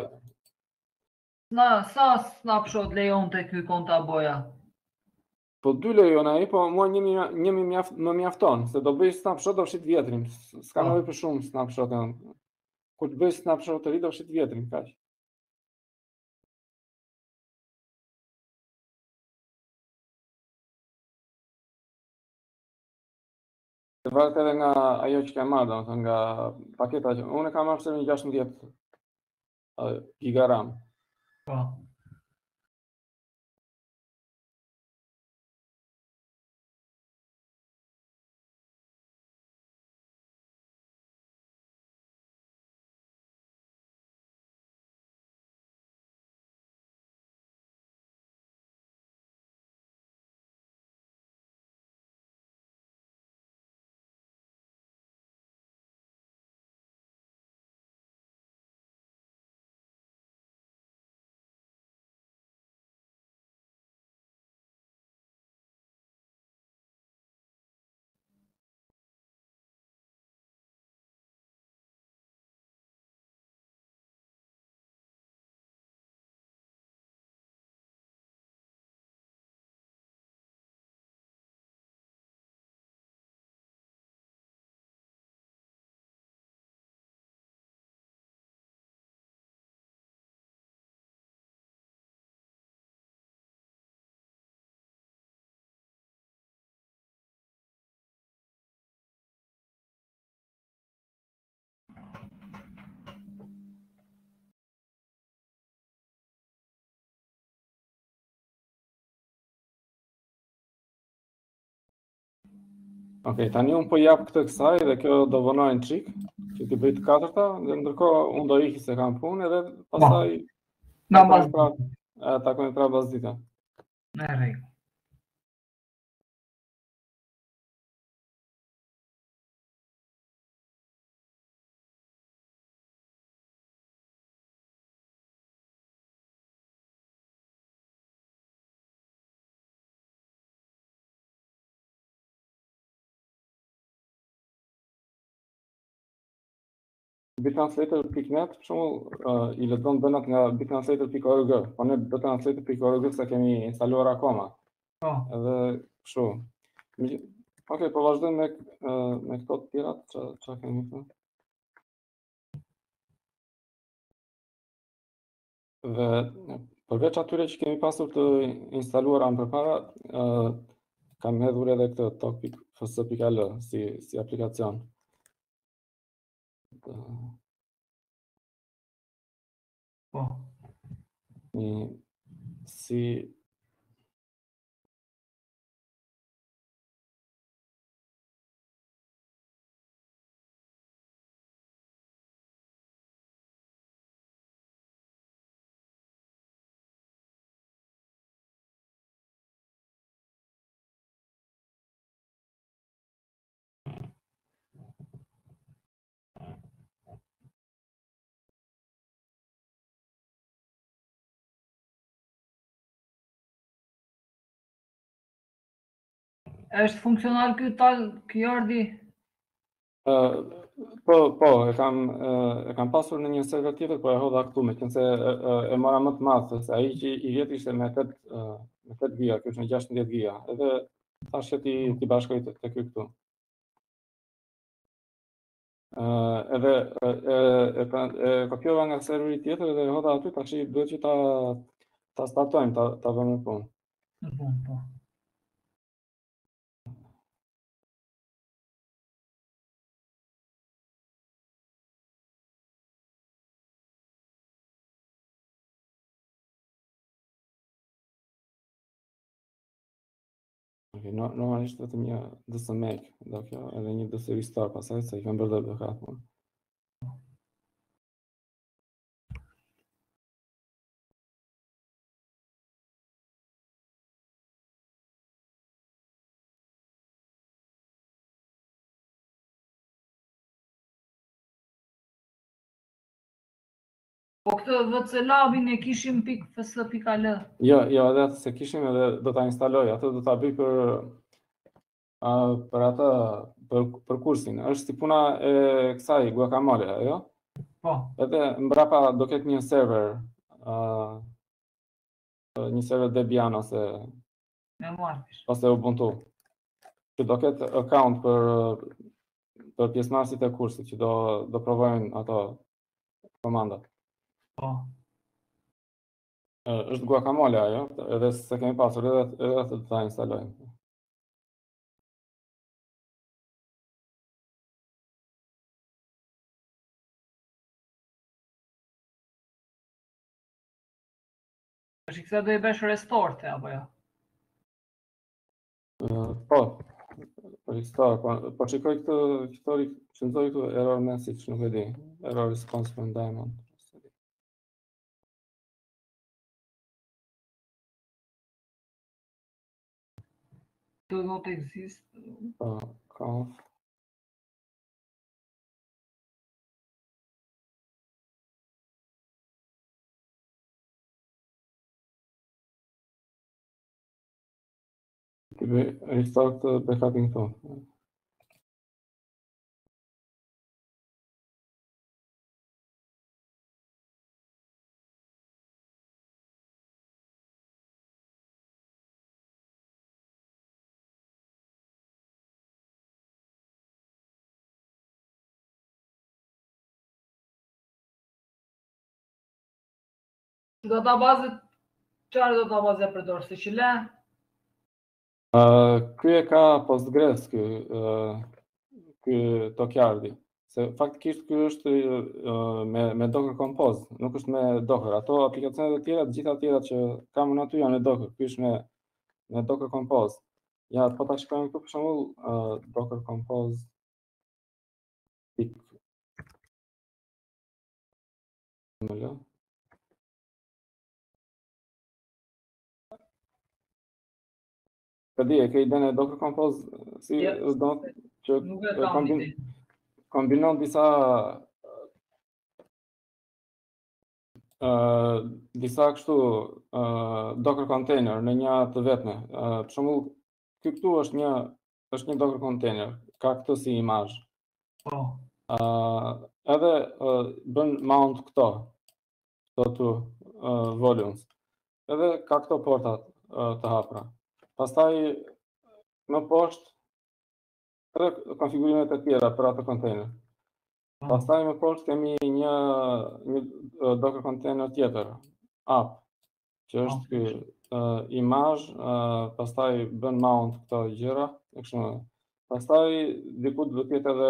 Sa snapshot lejon të ky konta boja? Po 2 lejon ai, po mua një më mjafton, se do bëj snapshot do fshit vjetrin. S'ka nevojë për shumë snapshot. Kur të bëj snapshot të ri do fshit vjetrin, kaq. Varet edhe nga ajo që ke marrë, domethënë nga paketa që unë kam marrë një 16 giga RAM. Po. Okej, tani unë po jap këtë kësaj dhe kjo do vonojnë çik, që ti bëj të katërta, dhe ndërkohë unë do iki se kam punë edhe pastaj takojmë pra pasdita. Në rregull. Bitranslator.net, për shembull, i lexon dhënat nga bitranslator.org, po ne bitranslator.org sa kemi instaluar akoma. Po. Edhe kështu. Okej, po vazhdojmë me këto të tjera, çfarë kemi këtu? Dhe përveç atyre që kemi pasur të instaluara më përpara, kam hedhur edhe këtë talk.fs.al si aplikacion. Po. Si Është funksional ky ardhi? Po, e kam pasur në një server tjetër, po e hodha këtu, meqense e mora më të madh, se ai që i vjet ishte me 8 giga, kjo është me 16 giga. Edhe thash që ti bashkoj te ky këtu. Edhe e kopjova nga serveri tjetër dhe e hodha aty, tash duhet që ta startojmë, ta vëmë në punë. Në punë, po. Normalisht vetëm një DS Make, do kjo edhe një DS Restore pasaj, se i kam bërë dhe katë. Po këtë VC Labin e kishim .fs.al. Jo, edhe atë se kishim edhe do ta instaloj, atë do ta bëj për atë për kursin. Është si puna e kësaj Guacamole, ajo? Po. Edhe mbrapa do ketë një server Debian ose Ubuntu. Që do ketë account për pjesëmarrësit e kursit që do provojnë ato komandat. Po. Është Guacamole ajo, edhe se kemi pasur edhe atë do ta instalojmë. Është kësa do i bësh restore, apo jo? Po, restore, po shikoj këtë qëndoj këtu error message, nuk e di, error response from Diamond. Do not exist. Conf. Restart backuping këtu. Databazet, çfarë databaze përdor, se që le? Ky e ka Postgres, ky Tokjardi. Se faktikisht ky është me Docker Compose, nuk është me Docker. Ato aplikacionet e tjera, të gjitha tjera që kam në aty janë me Docker. Ky është me Docker Compose. Ja, po ta shkruajmë këtu për shembull Docker Compose XML. Ka di, e ke idenë e Docker Compose si Ja, do që nuk e kam ide. kombinon disa kështu Docker container në një të vetme. Për shembull, ky këtu është një Docker container, ka këtë si imazh. Po. Edhe bën mount këto volumes. Edhe ka këto portat të hapura. Pastaj më poshtë edhe konfigurimet e tjera për atë container. Pastaj më poshtë kemi një Docker container tjetër, app, që është ky imazh, pastaj bën mount këto gjëra, e kështu me. Pastaj diku do të jetë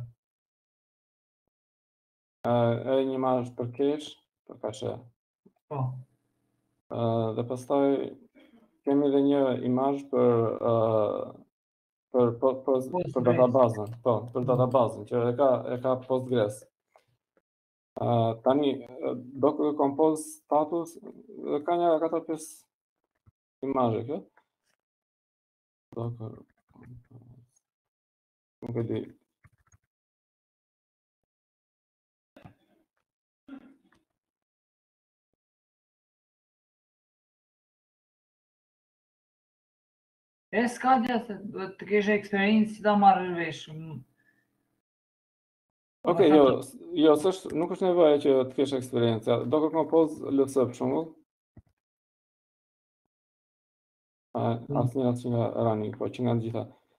edhe një imazh për cache, për cache. Po. Dhe pastaj kemi edhe një imazh për databazën, po, për databazën që e ka Postgres. Tani Docker Compose status ka një 4-5 imazhe kjo. Docker Compose. Nuk e di. E s'ka gjë se duhet të kesh eksperiencë që ta marrësh vesh. Okej, nuk është nevoja që të kesh eksperiencë. Docker Compose LS për shembull. Asnjëra që nga running, po që nga të gjitha.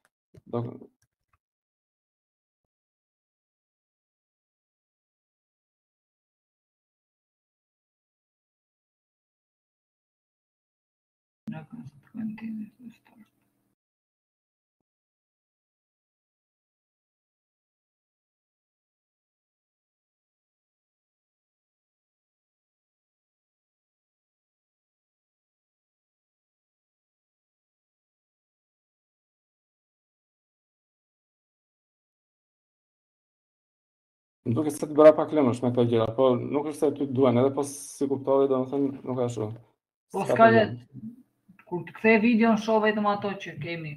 Më duket se të bëra pak lëmësh me këto gjëra, po nuk është se ty duhen, edhe po si kuptove, domethënë nuk ka shumë. Po S'ka s'ka gjë. problem. Kur të kthej videon shoh vetëm ato që kemi.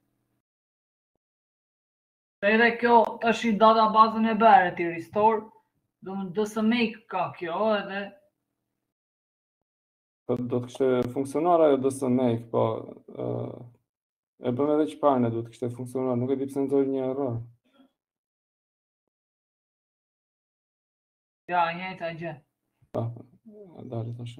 Edhe kjo është i databazën e bërë ti restore, do më DSMake ka kjo edhe Po do të kishte funksionuar ajo DSMake, po e bëm edhe çfarë do të kishte funksionuar, nuk e di pse nxori një error. ja, njëjta gjë. Po, dalë tash.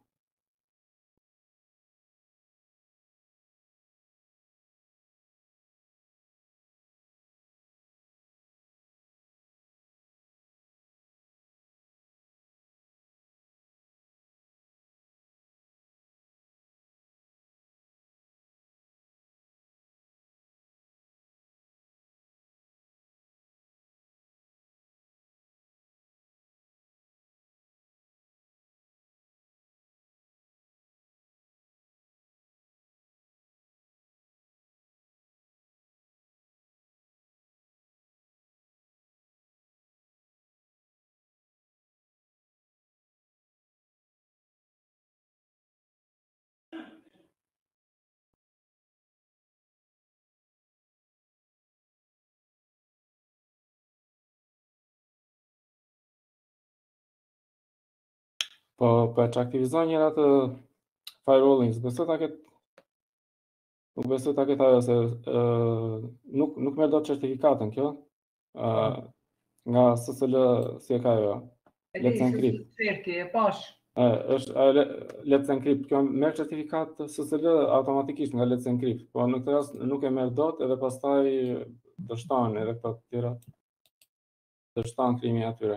Po e aktivizoj njëra të firewalling, nuk besoj ta ketë ajo se nuk merr dot certifikatën kjo. Nga SSL si e ka ajo. Let's Encrypt. E pash. Është Let's Encrypt. Kjo merr certifikat SSL automatikisht nga Let's Encrypt, po në këtë rast nuk e merr dot edhe pastaj dështon edhe këto të tjera. Dështon krimi atyre.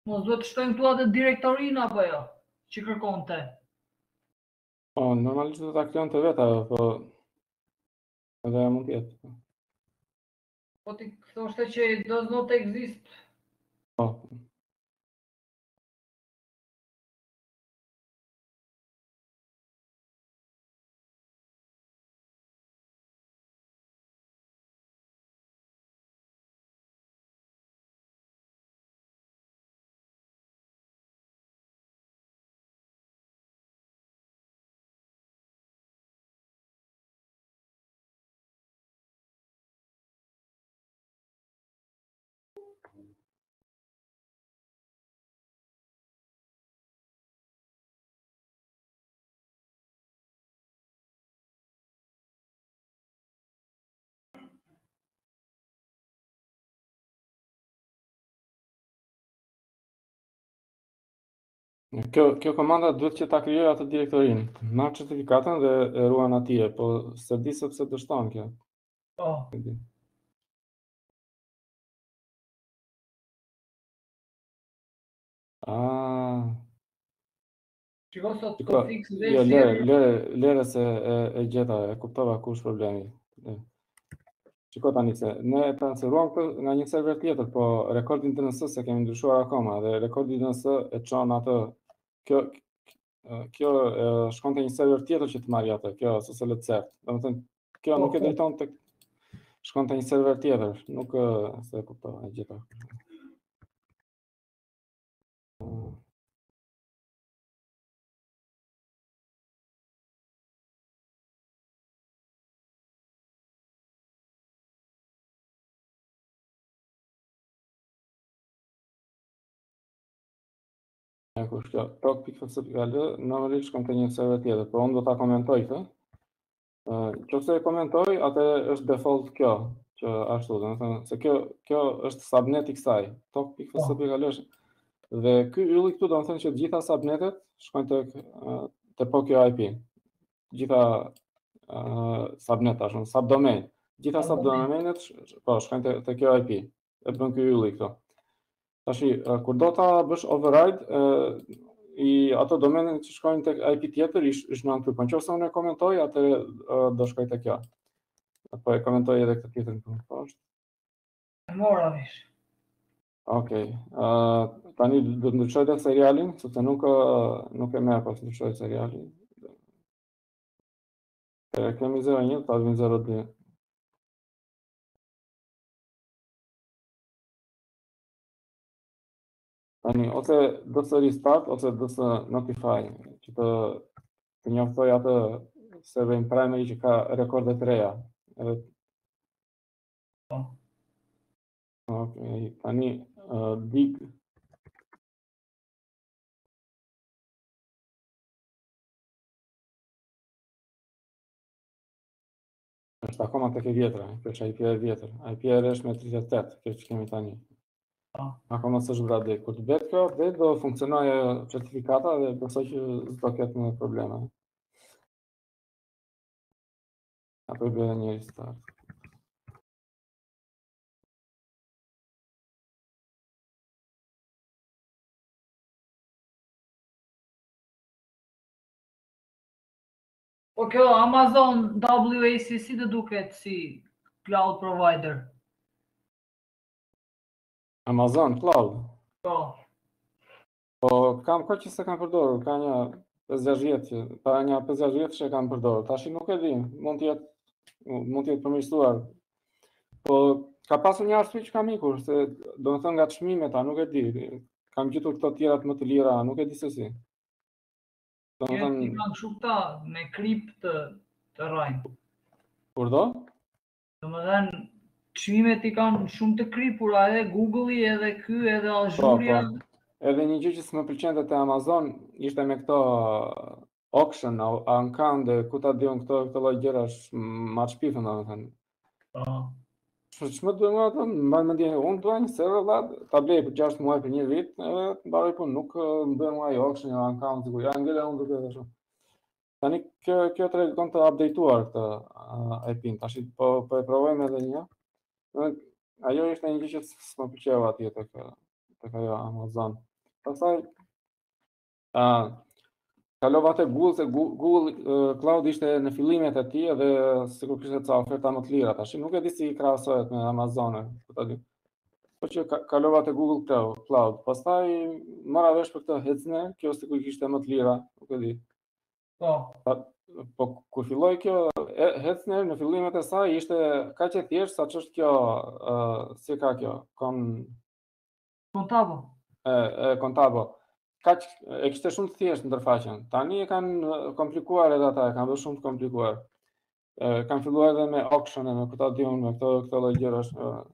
Mos do të shtojmë këtu atë direktorinë apo jo? Që kërkonte. Po, normalisht do ta krijon të vetë ajo, po edhe mund të jetë. Po ti thoshte që does not exist. Po. Kjo komanda duhet që ta krijoj atë direktorinë. Na certifikatën dhe e ruan atje, po se di sepse dështon kjo. Po. E di. Shiko sot Shiko, të fix jo, dhe lere se e gjeta, e kuptova ku është problemi. Shiko tani se ne e transferuam këtë nga një server tjetër, po rekordin DNS se kemi ndryshuar akoma dhe rekordi DNS e çon atë. Kjo shkonte një server tjetër që të marrë atë, kjo SSL cert. Domethënë kjo nuk e drejton tek shkonte një server tjetër, nuk se e kuptova e gjeta. E kush kjo, tok.fs.al, normalisht shkon te një server tjetër, por unë do ta komentoj këtë. Nëse e komentoj, atë është default kjo, që ashtu, domethënë se kjo është subnet i kësaj, tok.fs.al është. Dhe ky ylli këtu domethënë që të gjitha subnetet shkojnë te po kjo IP. Gjitha subnet tash, subdomain. Gjitha subdomainet po shkojnë te kjo IP. E bën ky ylli këtu. Tashi, kur do ta bësh override, i ato domene që shkojnë tek IP tjetër, ish në këtu. Po nëse unë e komentoj, atëherë do shkoj tek kjo. Apo e komentoj edhe këtë tjetër këtu poshtë. E mora vish. Okej. Tani do të ndryshoj tek serialin, sepse nuk e merr pas ndryshoj serialin. Kemi 01, ta vim 02. Tani, ose do të restart, ose do të notify, që të njoftoj atë serverin primary që ka rekorde të reja. Okej, tani dig. Është akoma tek e vjetra, kjo është IP e vjetër. IP e rreshme 38, kjo që kemi tani. Akoma s'është vrar deri. Kur të bëhet kjo, dhe do funksionojë certifikata dhe besoj që s'do ketë më probleme. Apo i bëhe një restart. Po kjo Amazon WACC të duket si cloud provider. Amazon Cloud. Po. Po kam kohë që s'e kam përdorur, ka një 5-6 vjet që para një 5-6 vjet që e kam përdorur. Tash nuk e di, mund të jetë përmirësuar. Po ka pasur një arsye që kam ikur, se domethënë nga çmimet, nuk e di. Kam gjetur këto tjera më të lira, nuk e di se si. Domethënë ti kanë kështu këta me krip të rrajnë. Kur do? Domethënë çmimet i kanë shumë të kripura, edhe Google-i, edhe ky, edhe Azure-ja. Edhe një gjë që s'më pëlqente te Amazon ishte me këto auction, uncan dhe ku ta diun këto lloj gjërash ma shpifën domethënë. Po. Ç'më duhet më ato, mbaj mendjen, unë dua një server vllad, ta blej për 6 muaj për një vit, edhe të mbaj punë, nuk më bën mua auction, uncan sikur ja ngela unë duket ashtu. Tani kjo tregon të updateuar këtë IP-n, tash po e provojmë edhe një. Ajo ishte një gjë që s'më pëlqeu atje tek ajo Amazon. Pastaj kalova te Google, se Google Cloud ishte në fillimet e tij dhe sikur kishte ca oferta më të lira tash. Nuk e di si krahasohet me Amazon-ën, po ta di. Po që kalova te Google Cloud. Pastaj mora vesh për këtë Hetzner, kjo sikur kishte më të lira, nuk e di. Po. Po kur filloi kjo Hetzner në fillimet e saj ishte kaq e thjeshtë sa ç'është kjo si ka kjo Kontabo. Kontabo. Kaq e kishte shumë të thjeshtë ndërfaqen. Tani e kanë komplikuar edhe ata, e kanë bërë shumë të komplikuar. Kanë filluar edhe me auction, me këto diun, me këto lloj gjërash.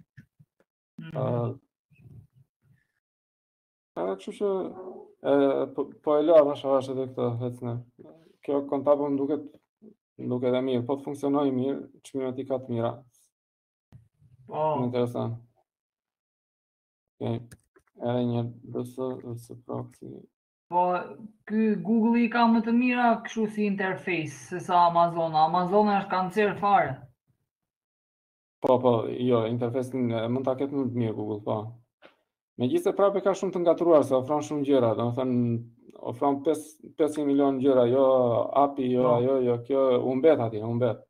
Kështu që po e lëva avash edhe këtë Hetzner. Kjo Kontabo më duket edhe mirë, po të funksionojë mirë, çmimet i ka të mira. Po. Më interesant. Okay. Edhe një DS proxy. Po, ky Google i ka më të mira kështu si interface se sa Amazon. Amazon është kancer fare. Po, jo, interfacin mund ta ketë më të mirë Google, po. Megjithëse prapë ka shumë të ngatruar se ofron shumë gjëra, domethënë ofron 500 milion gjëra, jo API, jo ajo, jo kjo, u mbet atje, u mbet.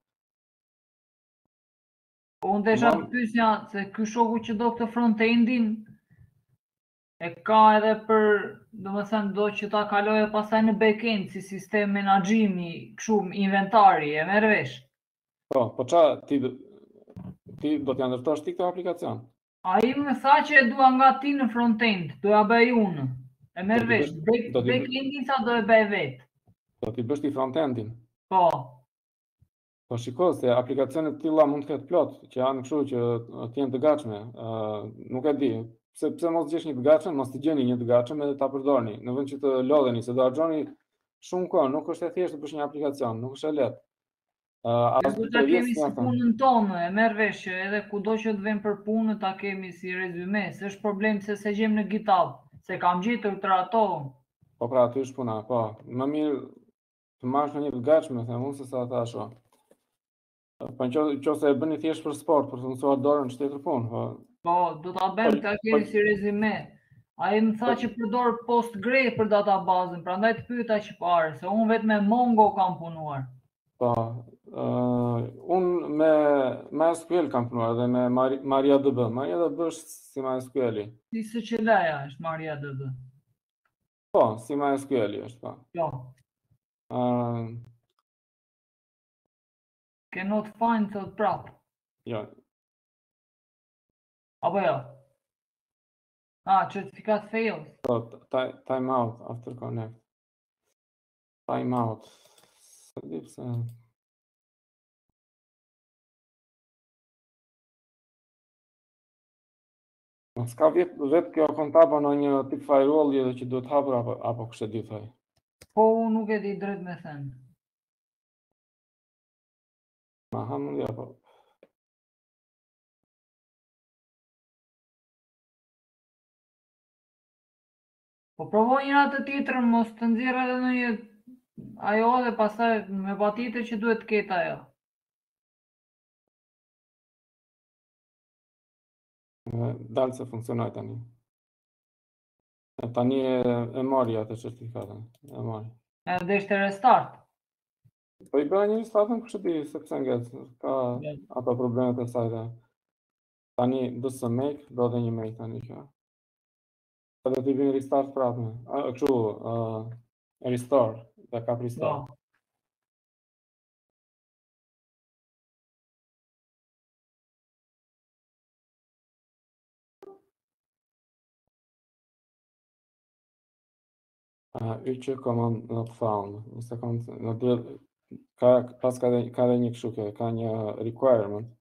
Unë desha të pyesja se ky shoku që do këtë front-endin e ka edhe për, domethënë do që ta kaloje pastaj në back-end si sistem menaxhimi, kështu inventari, e merr vesh. Po ti do t'ja ndërtosh ti këtë aplikacion? Ai më tha që e dua nga ti në front-end, do ja bëj unë. E merr vesh, back-endin sa do e bëj vet. Do t'i bësh ti front-endin? Po. Po shiko, se aplikacionet të tilla mund të ketë plot, që janë kështu që të jenë të gatshme. Nuk e di, pse mos gjesh një të gatshëm, mos të gjeni një të gatshëm edhe ta përdorni, në vend që të lodheni, se do harxhoni shumë kohë, nuk është e thjeshtë të bësh një aplikacion, nuk është e lehtë. Do ta kemi si punën tonë, e merr vesh që edhe kudo që të vëm për punë ta kemi si rezume, s'është problem se gjem në GitHub, se kam gjetur tra ato. Po pra, aty është puna, po. Më mirë të marrësh një të gatshme, them unë, se sa ata ashtu. Po nëse e bëni thjesht për sport, për të mësuar dorën tjetër punë. Po, do ta bëjmë ta kemi si rezume. Ai më tha që përdor Postgre për databazën, prandaj të pyeta që parë, se unë vetëm me Mongo kam punuar. Po, unë me MySQL kam punuar dhe me MariaDB. MariaDB është si MySQL-i. Si SQL-ja është MariaDB. Po, si MySQL-i është, po. Jo. Cannot find thot prap. Jo. Apo jo? Certificate failed. So, time out after connect. Time out. S'ka vetë kjo Kontabo në një tip firewall dhe që duhet hapur apo kështë e di thoj? Po, unë nuk e di drejt me thënë. Aha, mundi apo. Po provoj një atë tjetër, mos të nxjerr edhe në një ajo dhe pastaj me patjetër që duhet të ketë ajo. Dalë se funksionoj tani. Tani e mori atë certifikatën. E mori. Edhe ishte restart. Po i bëra një restatën kështë ti, sepse nget, ka ato problemet e sajte. Tani do të make, do dhe një make tani kjo. Po do t'i bëjmë restart prapë. Kështu, restore, dhe kap restore. Yqë command not found. Një sekund, në duhet, ka dhe një kështu kjo, ka një requirement.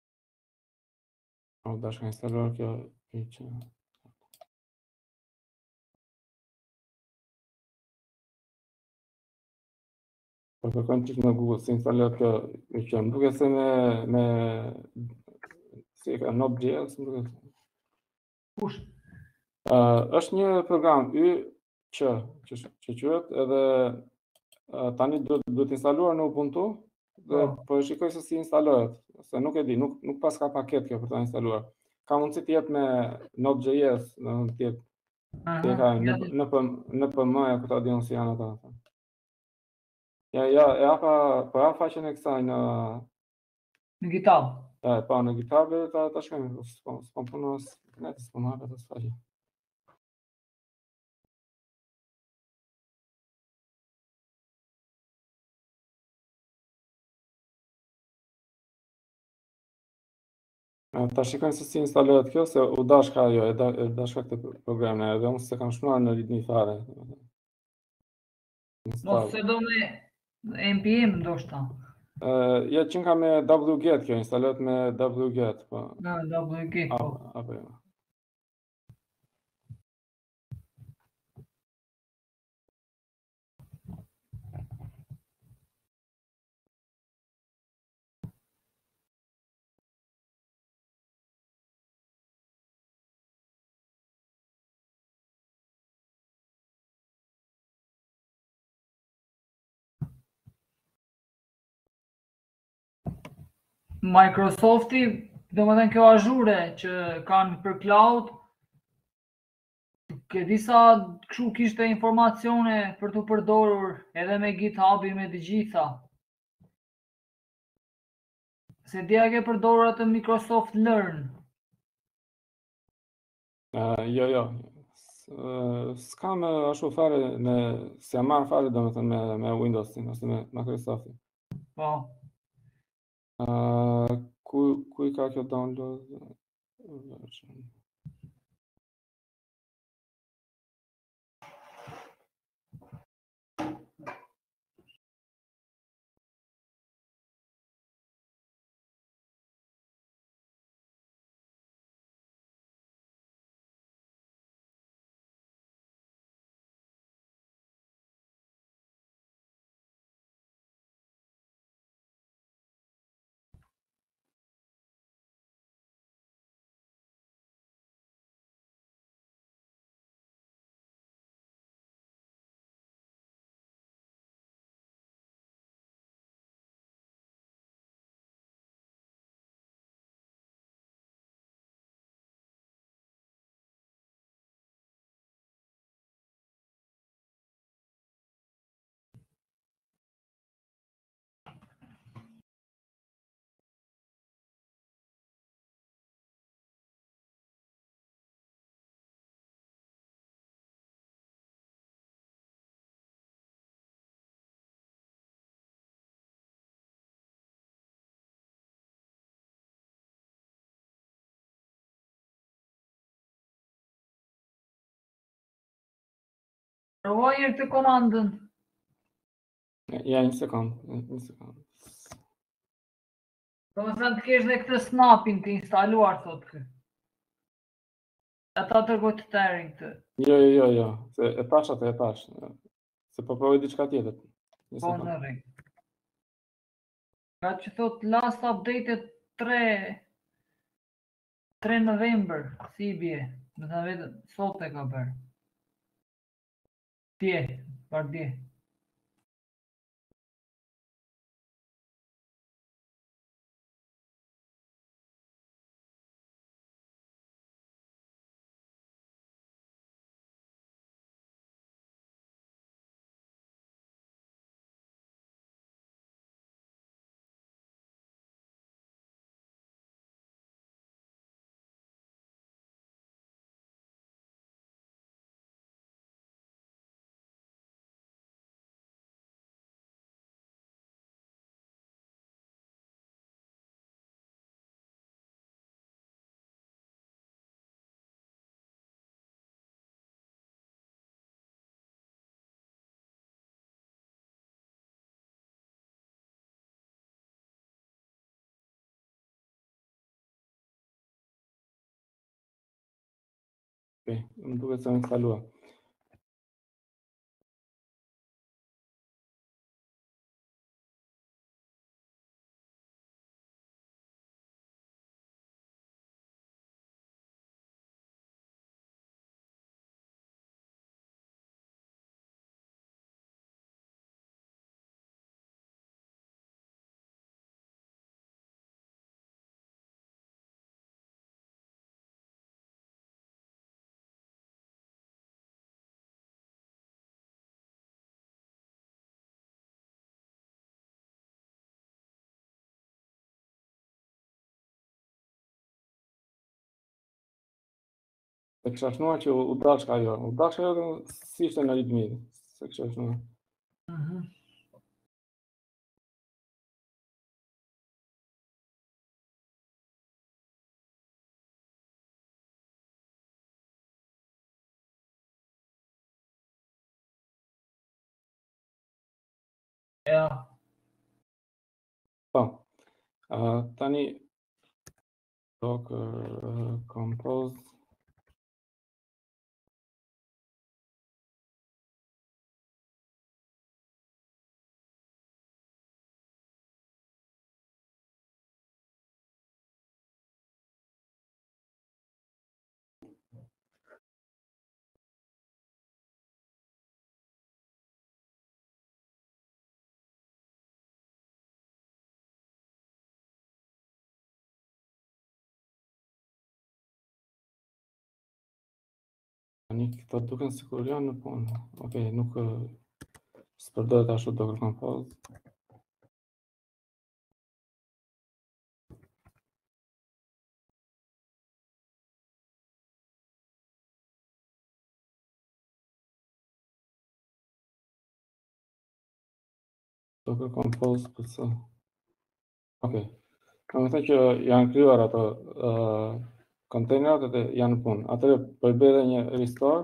Dashka instaluar kjo yqë. Po kërkon që në Google si instalohet kjo që më duket se me si e ka Node.js, më duket. Kush? Është një program që quhet edhe tani duhet instaluar në Ubuntu dhe Po. po e shikoj se si instalohet, se nuk e di, nuk pas ka paketë kjo për ta instaluar. Ka mundësi të jetë me Node.js, në të jetë Aha, ka ja, në PM ja ku ta diun si janë ata. Ja pa faqen e kësaj në GitHub. pa në GitHub ta shkojmë, s'po punos, ne s'po marrë atë faqe. Ta shikojmë se si instalohet kjo, se u dashka ajo, e dashka këtë programin, edhe unë se kam shnuar në ritmi fare. Mos se do me npm ndoshta. Ja që ka me wget kjo, instalohet me wget, po. WG, po. Apo jo. Microsofti, domethënë kjo Azure që kanë për cloud, ke disa kështu kishte informacione për të përdorur edhe me GitHubin me të gjitha. Se dia ke përdorur atë Microsoft Learn. Jo. S'kam ashtu fare se jam marrë fare domethënë me Windowsin ose me Microsoftin. Po. Ku I ka kjo download? Provoj herë të komandën. Ja, një sekund. Domethënë të kesh dhe këtë snapin të instaluar thot kë. Ata tërgoj të tërin këtë. Jo. Se e tash atë e tash. Se po provoj diçka tjetër. Një Po sekund. në rregull. Ka që thot last updated 3 November, si I bje. Më të vetë sot e ka bërë. Dje, pardje. Më duket se më instalua. E kisha shnuar që u dashka ajo. U dashka ajo dhe si ishte në ritmi. Se kisha shnuar. Ja. Po. Tani Docker Compose. Tani këto duken sikur janë në punë. Okej, nuk s'përdoret ashtu Docker Compose. Docker Compose PC. Okej. Kam thënë që janë krijuar ato kontejnerat dhe janë në punë. Atëherë po i bëj edhe një restore.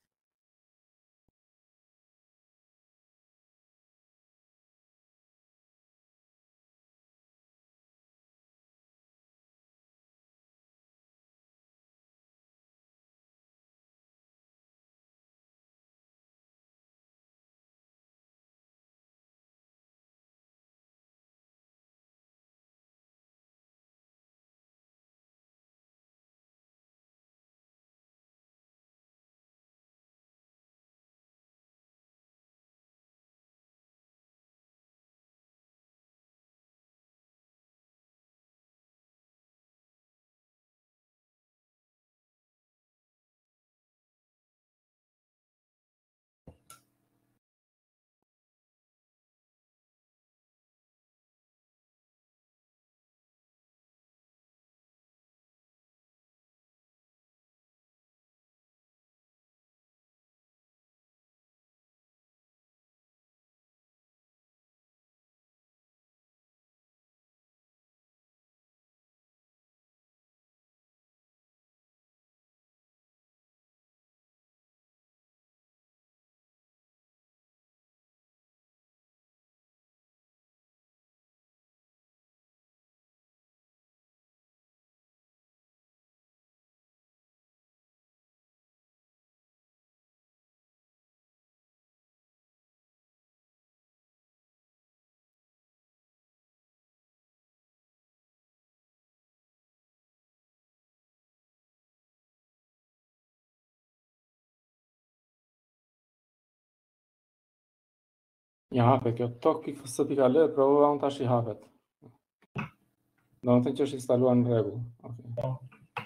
Ja hapet kjo tok.ks.l, provova unë tash i hapet. Do të thënë që është instaluar në rregull. Okej.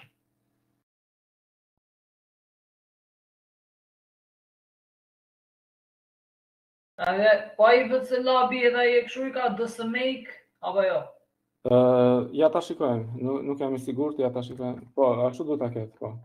Edhe, po ai VC Labi edhe ai e kështu i ka DSMake, apo jo? Ja ta shikojmë, nuk jam i sigurt, ja ta shikojmë. Po, ashtu duhet ta ketë, po.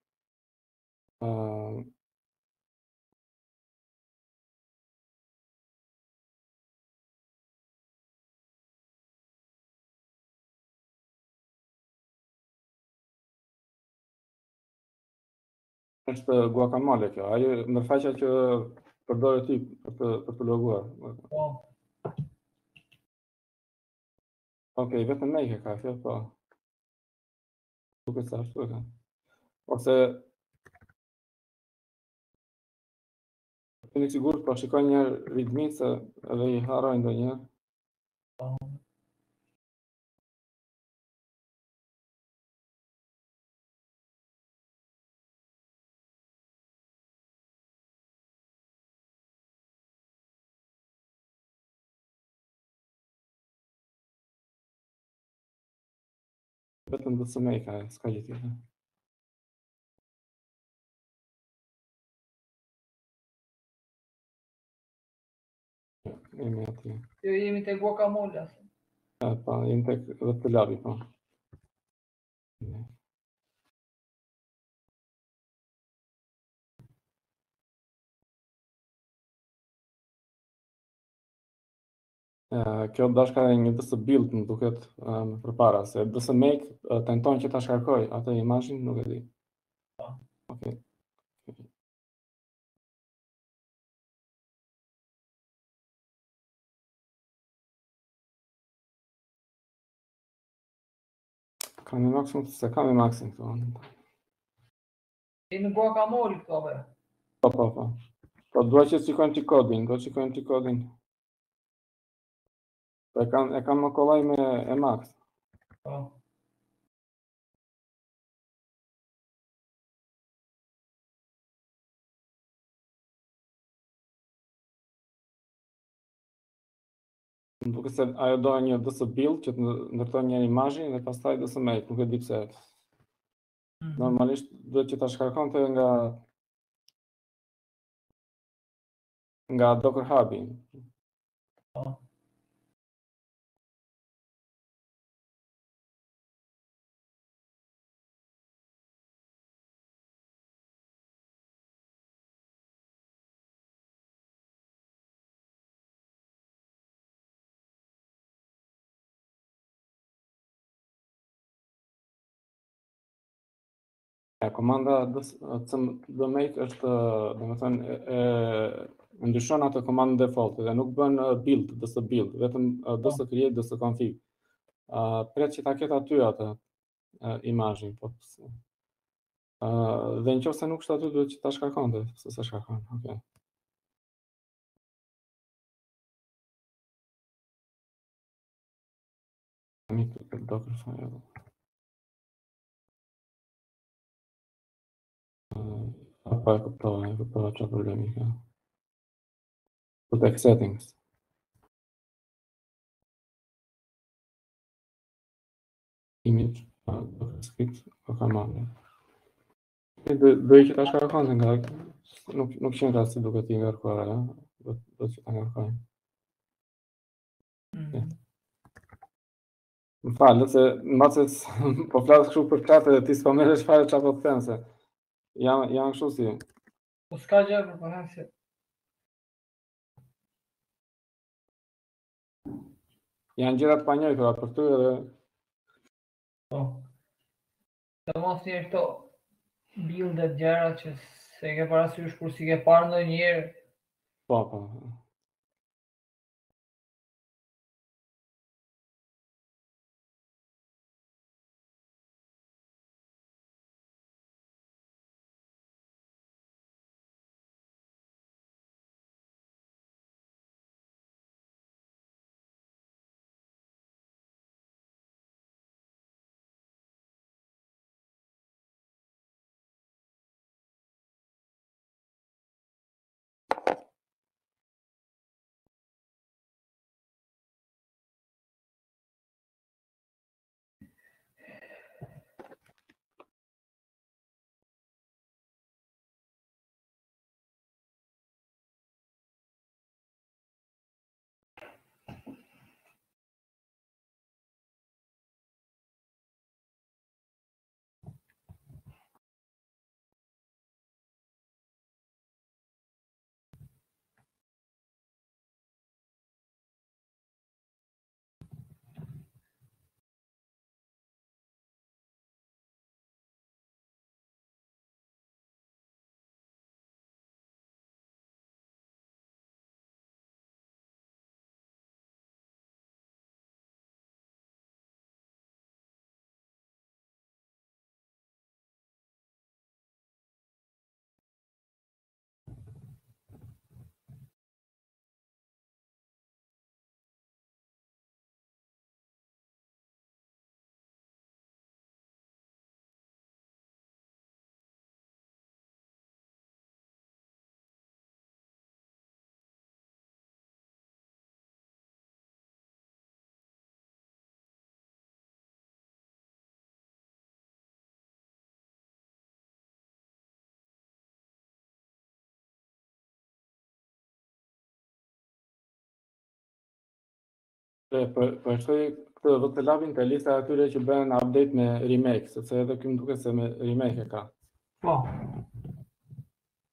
Është guacamole kjo, ajo ndërfaqja që përdore ti për të loguar. Po. Okej, vetëm me ka kjo, po. Duket se ashtu e ka. Ose keni sigurt, po shikoj një readme se edhe i harroj ndonjëherë. Vetëm DSM ka, s'ka gjë tjetër. Jemi aty. Jo, jemi te guacamole. Po, jemi tek VC Labi, po. Kjo dashka e një DS build më duket më përpara, se DS make tenton që ta shkarkoj atë imazhin, nuk e di. Okej. Kam i maksimum, se kam i maksimum këtu. I në guacamole këto be. Po. Po dua që shikojmë ti kodin, do të shikojmë ti kodin. Po e kam më kollaj me Emacs. Po. Më duket se ajo do një DS build që të ndërton një imazhin dhe pastaj DS make, nuk e di pse. Normalisht duhet që ta shkarkonte nga Docker Hubi. Po. Komanda make është, domethënë, ndryshon atë komandën default dhe nuk bën build, DS build, vetëm DS create, DS config. Pret që ta ketë aty atë imazhin, po. Dhe nëse nuk është aty, duhet që ta shkarkonte, se sa shkarkon. Okej. Një Docker file. Po e kuptova çfarë problemi ka. Protect settings. Image, Docker script, command. Do i që ta shkarkonte nga nuk qenë rasti duke t'i ngarkuar ajo, do që ta ngarkojmë. Më falë, se mbase po flas kështu për çatë dhe ti s'po merresh fare çfarë po të them, se janë kështu si. Po s'ka gjë për përhapse. Janë gjëra të panjohura për ty edhe. Po. Të mos një këto build-et gjëra që se ke parasysh kur si ke parë ndonjëherë. Po. Po e shtoj këtë VT Labin te lista e atyre që bën update me remake, sepse edhe ky më duket se me remake e ka. Po.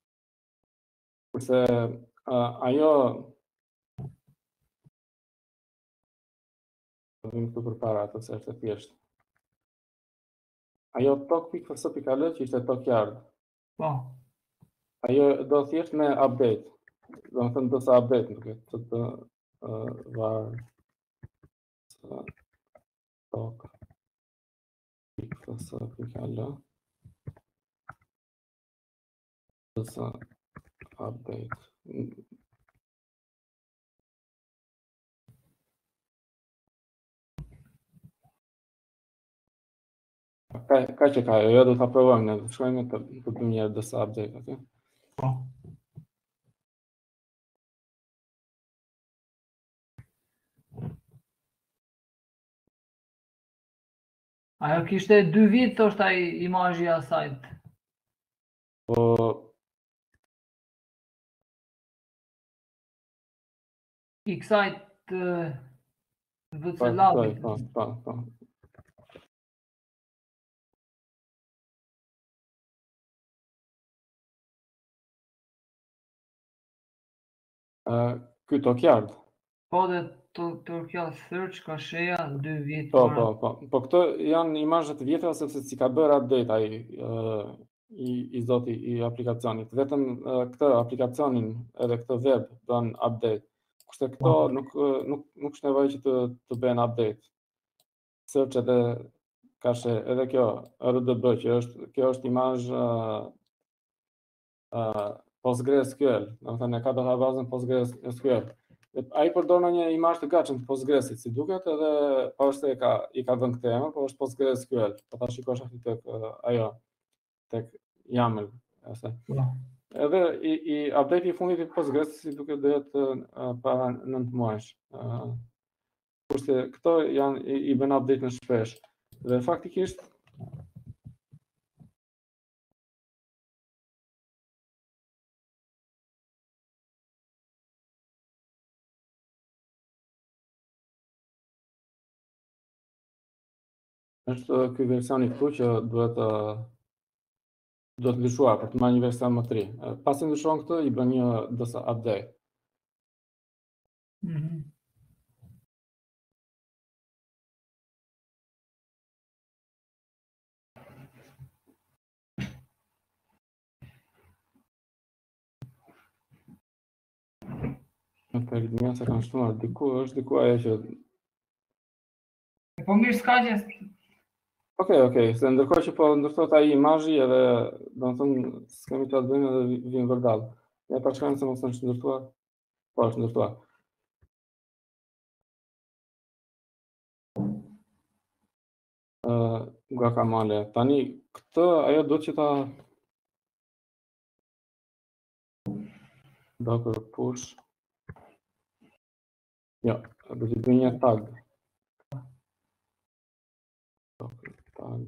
Kurse ajo vim këtu përpara ato se është e thjeshtë. Ajo tok.fs.al që ishte tok yard. Po. Ajo do thjesht me update. Do të thënë do sa update nuk e të var tok.fs.al do sa update. Ka që ka, jo do të provojmë, ne të shkojmë të bëjmë njerë dësa update aty. Po. Ajo kishte 2 vit, thoshtë ai imazhi i asajt. Po I kësajt VC-Labit. po. Ky Tokyard. Po dhe Turkia Search ka sheja 2 vjet. Po. Po këto janë imazhe të vjetra sepse si ka bërë update ai i zoti i aplikacionit. Vetëm këtë aplikacionin edhe këtë web bën update. Kurse këto nuk është nevojë që të bëhen update. Search edhe ka she edhe kjo RDB që kjo është imazh PostgreSQL, domethënë ka databazën PostgreSQL. Ai përdor një imazh të gatshëm të Postgresit, si duket, edhe pavarësisht se i ka vënë këtë emër, po është PostgreSQL. Po ta shikosh aty tek ajo tek YAML, ose. Edhe i update i fundit i Postgres si duket do jetë para 9 muajsh. Kurse këto janë i bën update në shpesh. Dhe faktikisht është ky versioni këtu që duhet të ndryshuar për të marrë një version më të ri. Pasi ndryshon këtë, i bën një dësa update. Në periudhën se kanë shtuar është diku ajo që po mirë s'ka gjë. Okej, se ndërkohë që po ndërtohet ai imazhi edhe domethënë s'kemi çfarë të bëjmë edhe vim vërdall. Ne ta shkojmë se mos është ndërtuar. Po është ndërtuar. Guacamole. Tani këtë ajo duhet që ta docker push. Jo, do të bëj një tag. Docker tag.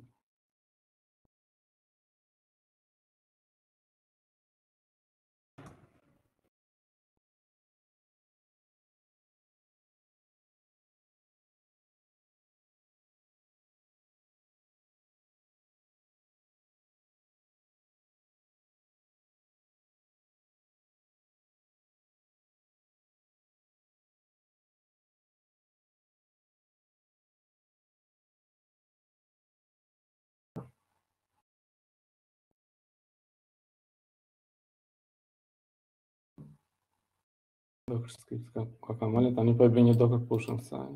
Docker script Guacamole, tani po e bëj një docker push në saj.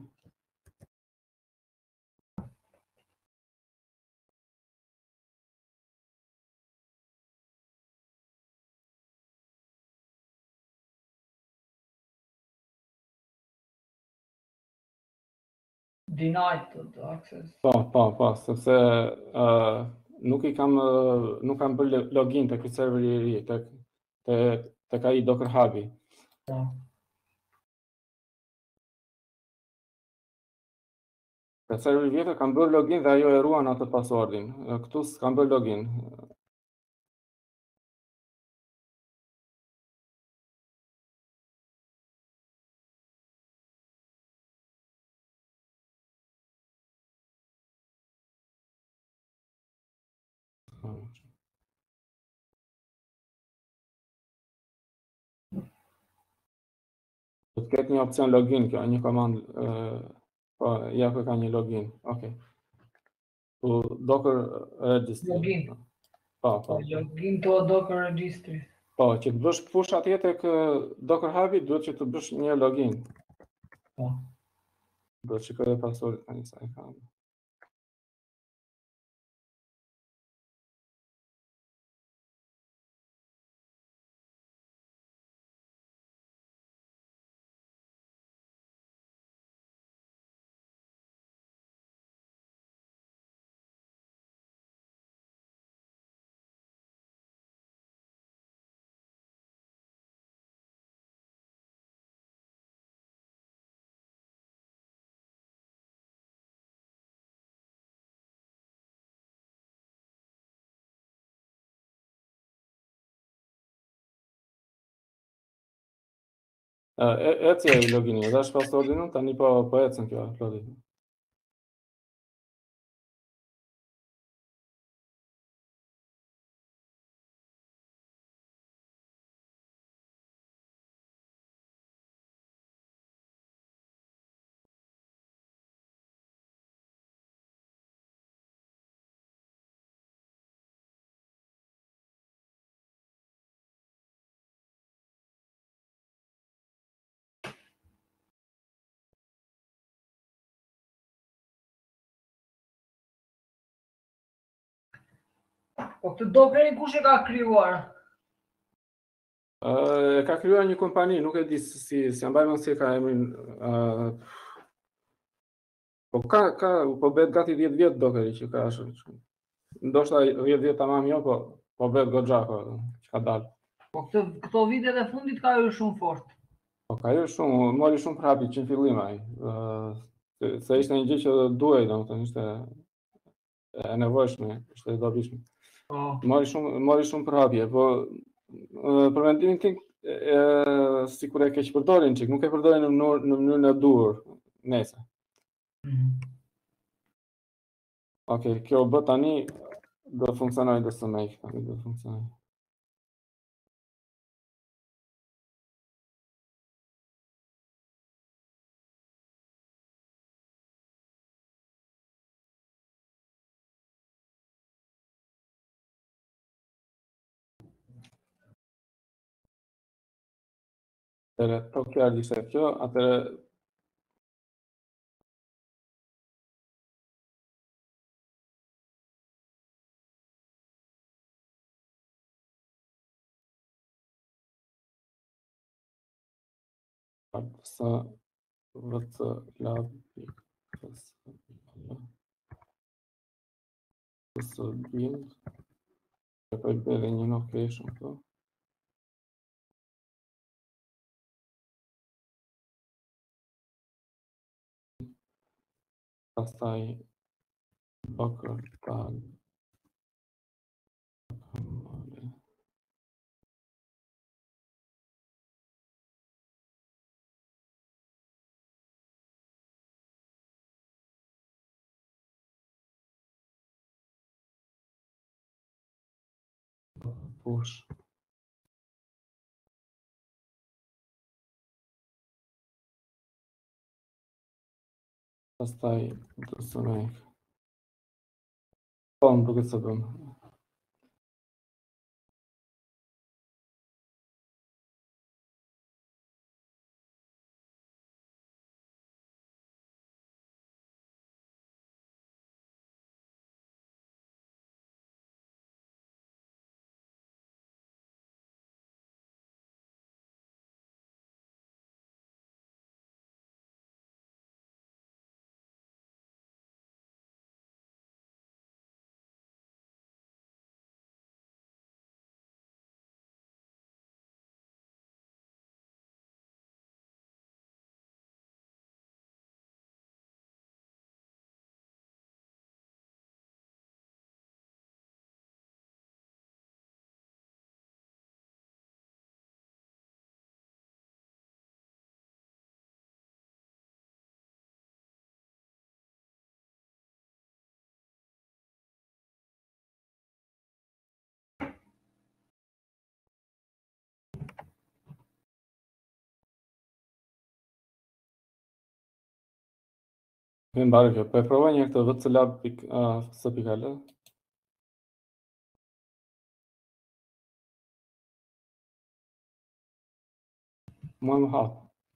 Denied to access. Po, sepse nuk kam bërë login tek serveri i ri, tek ai Docker Hub-i. Po. Te serveri i vjetër kam bërë login dhe ajo e ruan atë passwordin. Këtu s'kam bërë login. Do të ketë një opcion login, kjo një komandë Po, ja ku ka një login. Okej. Po Docker registry. Login. Po. Login to Docker registry. Po, që të bësh push atje tek Docker Hub, duhet që të bësh një login. Po. Do të shikoj pasordin tani sa e kam. Eci e logini, edhe është pasordin unë, tani po ecën kjo uploadit. Po këtë Dockerin kush e ka krijuar? E ka krijuar një kompani, nuk e di si mbaj mend se ka emrin. Po bëhet gati 10 vjet Dockeri që ka ashtu. Ndoshta 10 vjet tamam jo, po bëhet goxha që ka dalë. Po këto vitet e fundit ka hyrë shumë fort. Po ka hyrë shumë, mori shumë prapë që në fillim ai. Se ishte një gjë që duhej, domethënë ishte e nevojshme, ishte e dobishme. Po. Mori shumë prapje, po për mendimin tim sikur e keq përdorin çik, nuk e përdorin në mënyrën e duhur nëse. Okej, kjo bë tani do të funksionojë dhe së make, tani do të funksionojë. Atëre, to fjalë ishte kjo, atëre sa vc lab build e po bëre një location këtu. Pastaj Docker tag push. Pastaj do të make. Po, më duket se bëm. Vjen mbarë kjo. Po e provoj një këtë vclab.s.al. Mua më hap.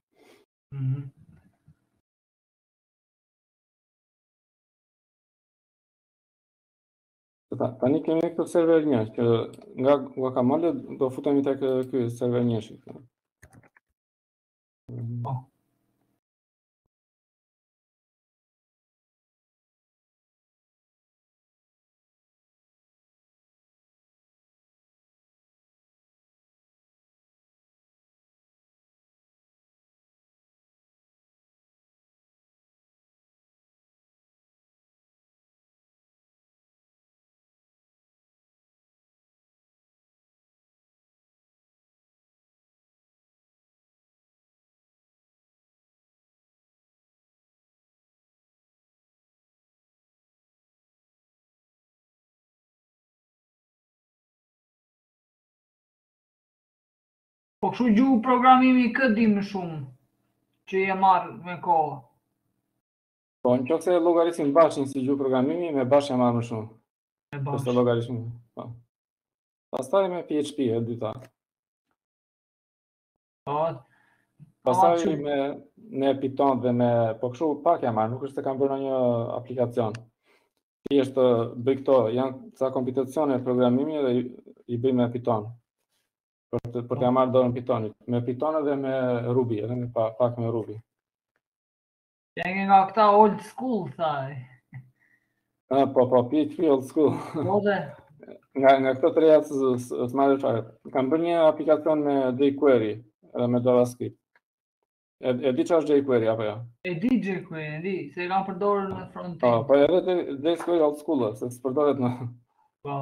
Tani kemi këtë server 1, që nga Guacamole do futemi tek ky server 1. Po. Po kështu gjuhë programimi këtë di më shumë, që e marrë me kohë. Po, në qoftë se llogaritmin bashin si gjuhë programimi, me bash e marr më shumë. Me Kështu bash. llogaritmi. Po. Pastaj me PHP e dyta. Po. Pastaj me Python dhe me, po kështu pak e marr, nuk është se kam bërë një aplikacion. Thjesht bëj këto, janë ca kompeticione programimi dhe i bëj me Python. Për të marrë dorën Pythonit. Me Python dhe me Ruby, edhe me pak me Ruby. Jeni nga këta old school, thaj. Po, PHP old school. Po dhe. Nga këto të reja të marrë fare. Kam bërë një aplikacion me jQuery edhe me JavaScript. E di çfarë është jQuery apo jo? E di jQuery, e di, se e kam përdorur në frontend. Po edhe jQuery old school, se s'përdoret në. Po.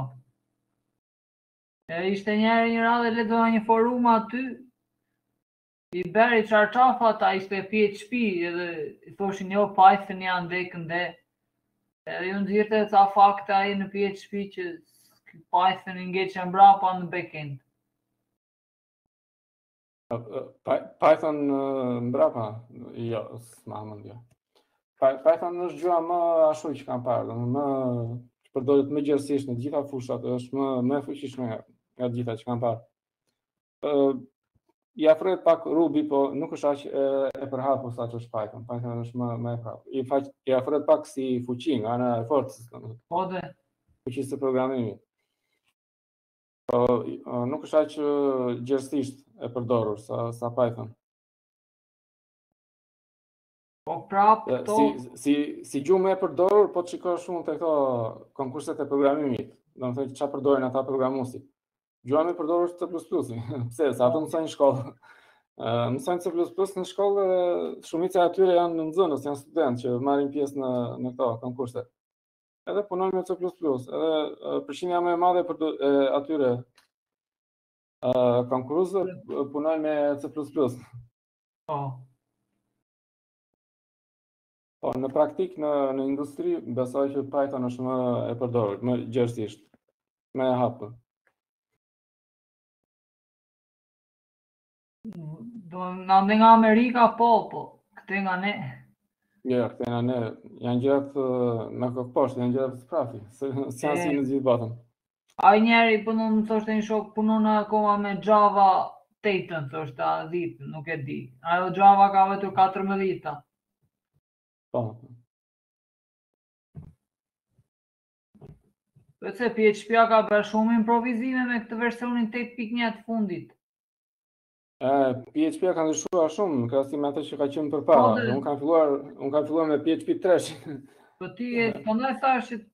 E ishte një radhë lexova një forum aty. I beri qarqafa ta ishte PHP edhe i thoshin jo Python janë ndekën dhe. Edhe ju nxirrte ca fakte ai në PHP që Python i ngjeqen mbrapa në backend. Python mbrapa? Jo, s'ma mendja. Python është gjua më ashtu që kam parë, më që përdoret më gjerësisht në gjitha fushat, është më e fuqishme nga gjitha që kam parë. I afrohet pak Ruby, po nuk është aq e përhapur sa që është Python. Python është më e përhapur. I afrohet pak si fuqi nga ana e forcës, Po dhe. fuqisë së programimit. Po nuk është aq gjerësisht e përdorur sa Python. Po prap këto si gjuhë më e përdorur, po të shikosh shumë te këto konkurset e programimit. Domethënë çfarë përdorin ata programuesit. Gjuha më e përdorur është C++. Pse? Sa ato mësojnë në shkollë. Mësojnë C++ në shkollë dhe shumica e atyre janë në nxënës, janë studentë që marrin pjesë në këto konkurse. Edhe punojnë me C++. Edhe përqindja më e madhe e atyre konkurrësve punojnë me C++. Po. Po, në praktik, në industri, besoj që Python është më e përdorur, më gjerësisht, më e hapur. Do nga Amerika po, këte nga ne. Jo, këte nga ne, janë gjërat me kokë janë gjërat sprafi, se janë si në gjithë botën. Ai njeri punon, më thoshte një shok, punon akoma me Java 8, thoshte a ditë, nuk e di. Ajo Java ka vetur 14. Po. Përse PHP-a ka bërë shumë improvizime me këtë versionin 8.1 të fundit. PHP-a ka ndryshuar shumë në krahasim me atë që ka qenë përpara. Unë kam filluar me PHP 3. Po ti po ndaj thash që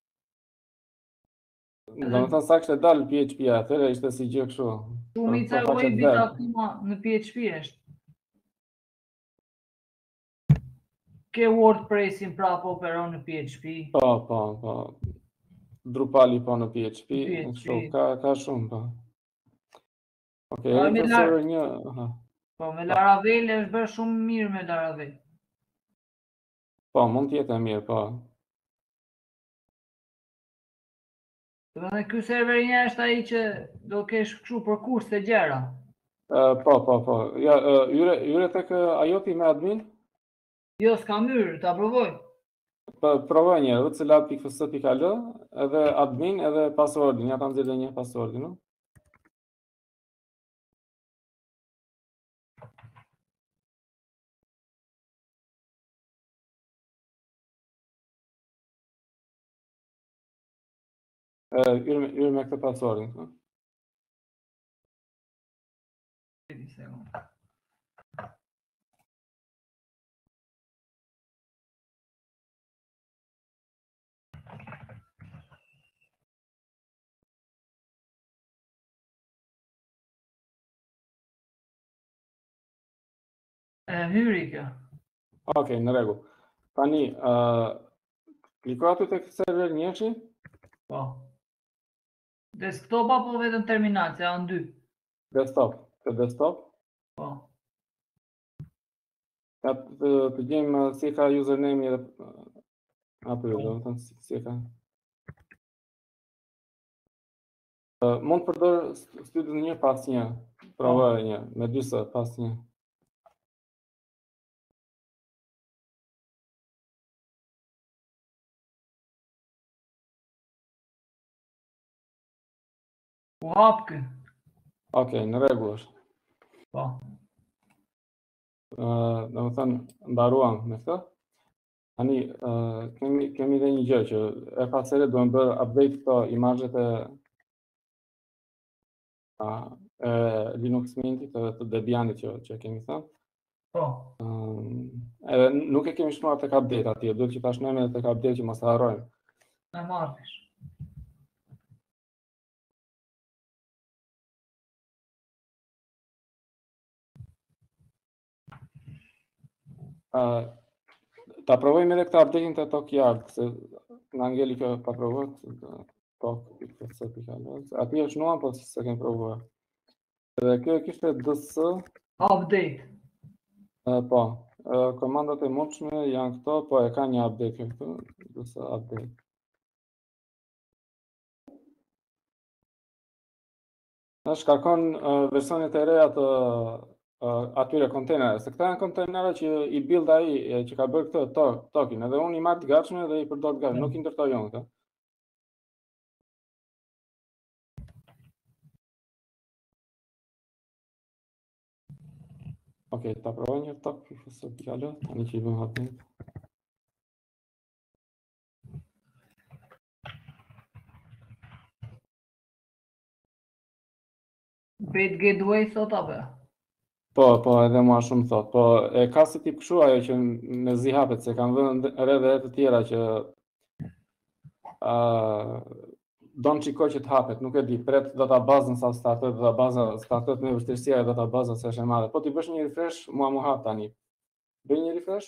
domethënë sa kishte dalë PHP-a, atëherë ishte si gjë kështu. Shumica e webit akoma në PHP është. Ke WordPressin prapë operon në PHP. Po. Drupali po në PHP, kështu ka shumë po. Okej, server 1. Po me Laravel është bërë shumë mirë me Laravel. Po, mund të jetë e mirë, po. Dhe ky server 1 është ai që do kesh kështu për kurse gjëra. Po. Ja, yre tek IoT me admin? Jo, s'kam hyrë, ta provoj. provoj një herë, cila.fs.al edhe admin edhe passwordin, ja ta nxjerrë një passwordin, no? Yrë me këtë passwordin, no? Hyri kjo. Okej, në rregull. Tani, kliko aty tek server njëshi? Po. Desktop apo vetëm terminal, se janë dy? Desktop. Te desktop? Po. Ja të gjejmë si ka username edhe aty, do të thënë si ka. Mund të përdor studion një pas një, provoj një, me dy s pas një. U hap kë. Okej, në rregull është. Po. Do të thënë mbaruam me këtë. Tani kemi dhe një gjë që e pasere duhem bërë update këto imazhet e Linux Mint të Debianit që kemi thënë. Po. Edhe nuk e kemi shkruar tek update atje, duhet që ta shkruajmë edhe tek update që mos ta harrojmë. Me marrësh. Ta provojmë edhe këtë update-in të Tokyard, se nga ngeli kjo pa provuar, Aty është nuan, po se kemi provuar. Edhe kjo kishte ds. Update. Po, komandat e mundshme janë këto, po e ka një update këtu, ds update. Na shkarkon versionet e reja të atyre kontejnerave, se këta janë kontejnera që i build ai që ka bërë këtë token, edhe unë i marr të gatshme dhe i përdor të gatshme, nuk i ndërtoj unë këtë. Okej, ta provoj një tok.fs fjalë, tani që i bëm update. Bait gateway sot apo? Po, edhe mua shumë thot. Po, e ka si tip kështu ajo që me zi hapet, se kanë vënë re dhe të tjera që don shikoj që të hapet, nuk e di, pret databazën sa startet, databaza startet me vështirësia e databazës se është e madhe. Po ti bësh një refresh, mua mu hap tani. Bëj një refresh?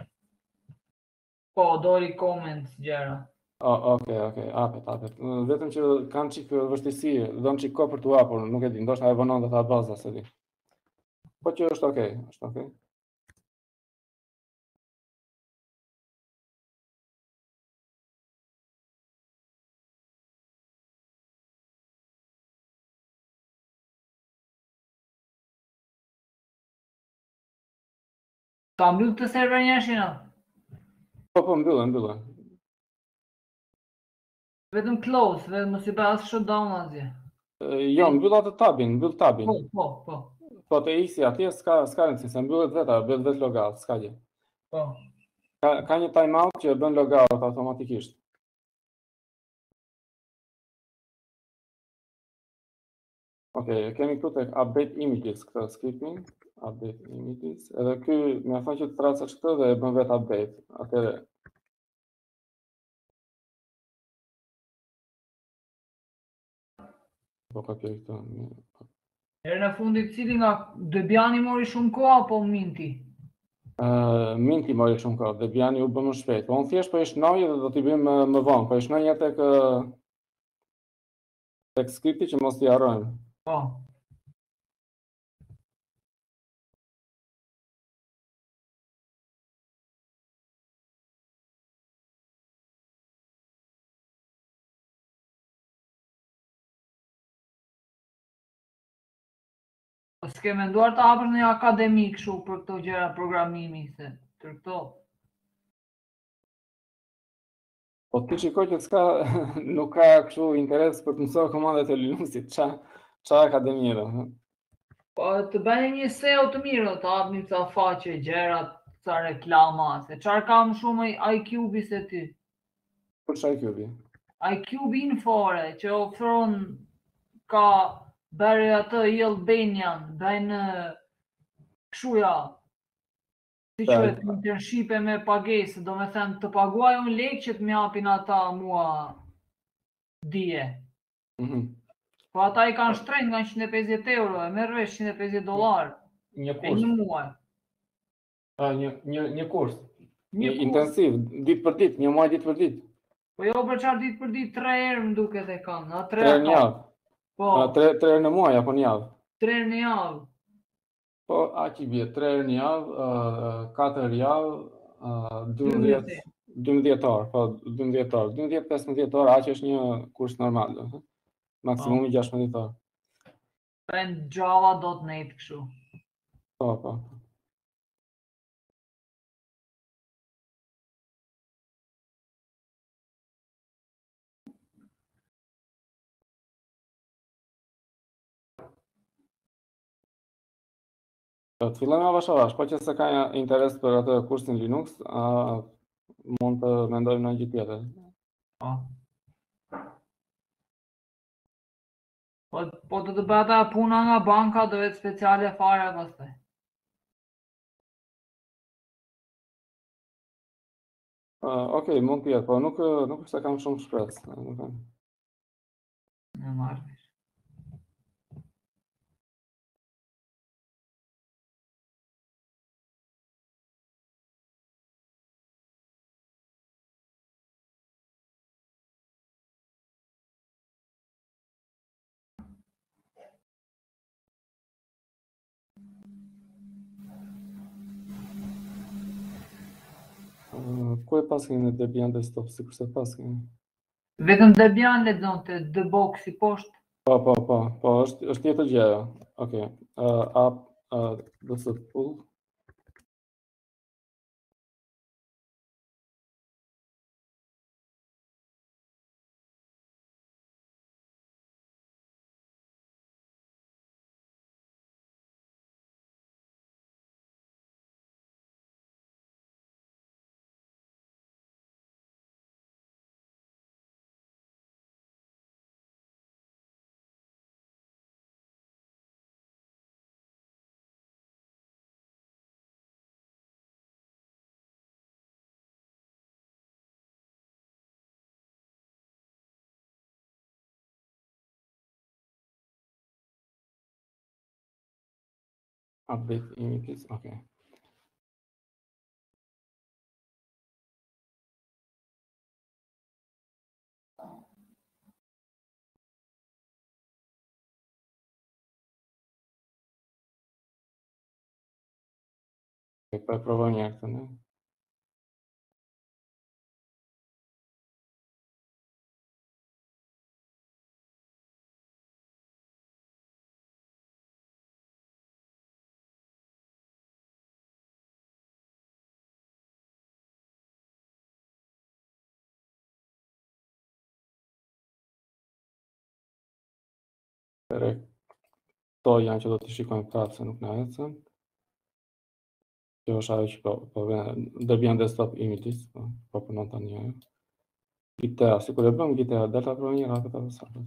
Po, dori comments gjëra. Okej, hapet. Vetëm që kanë çik vështirësi, don çik kohë për t'u hapur, nuk e di, ndoshta e vonon databaza, se di. Po që është okej, është okej. Ka mbyll të server njëshin o? Po, mbyllën. Vetëm close, vetëm mos i bëj as shutdown asgjë. Jo, mbyll atë tabin, mbyll tabin. Po. Po të isi atje, s'ka rëndësi, se mbyllet veta, bëhet vetë logout, s'ka gjë. Po. Ka një timeout që bën logout automatikisht. Okej, kemi këtu tek update images këtë scripting, update images, edhe ky më thon që të tracash këtë dhe e bën vetë update. Atëre. Po kopjoj këtu. Herën e fundit cili nga Debiani mori shumë kohë apo Minti? Minti mori shumë kohë, Debiani u bë më shpejt. Po unë thjesht po i shnoj dhe do t'i bëjmë më vonë, po i shnoj tek skripti që mos t'i harrojmë. Po. S'ke menduar të hapësh një akademi kështu për këto gjëra programimi se tër këto? Po ti shikoj që nuk ka kështu interes për të mësuar komandat e Linuxit, qa akademi do? Po të bëni një SEO të mirë, të hapni ca faqe, gjërat, ca reklama, se çfarë ka më shumë iCube se ti. Për çaj kjo bi? iCube Infore, që ofron ka bërë atë i Albanian, bëjnë këshuja, si quhet internshipe me pagesë, do me thënë të paguaj unë lekë që të më japin ata mua dije. Po ata i kanë shtrenjtë nga 150 euro, e merr vesh $150 Një e kurs. një muaj. Një kurs. Një kurs. Intensiv, ditë për ditë, një muaj ditë për ditë. Po jo për çfarë ditë për ditë 3 herë më duket e kanë, na 3 herë në javë. Po, 3 herë në muaj apo në javë? 3 herë në javë. Po aq i bie, 3 herë në javë, 4 herë javë, 12 orë, po 12 orë, 12-15 orë, aq është një kurs normal, do. Maksimumi 16 orë. Pen Java.net kështu. Po, po. Të fillojmë avash avash, po që se ka interes për atë kursin Linux, mund të mendojmë në gjë tjetër. Po të bëta puna nga banka do vetë speciale fare pastaj. Okej, mund të jetë, po nuk është se kam shumë shpresë. Në marrë. Ku e pas keni Debian desktop, sikur se pas keni? Vetëm Debian lexonte dbox i poshtë. Po, është tjetër gjë ajo. Okej. App does it pull? Update images, okej. Po e provoj një herë këtë, ne? Këto janë që do t'i shikojmë prapë se nuk na ecën. Kjo është ajo që po Debian desktop images, po punon tani ajo. GTA, sikur e bëm GTA, data provoj një herë këtë sa.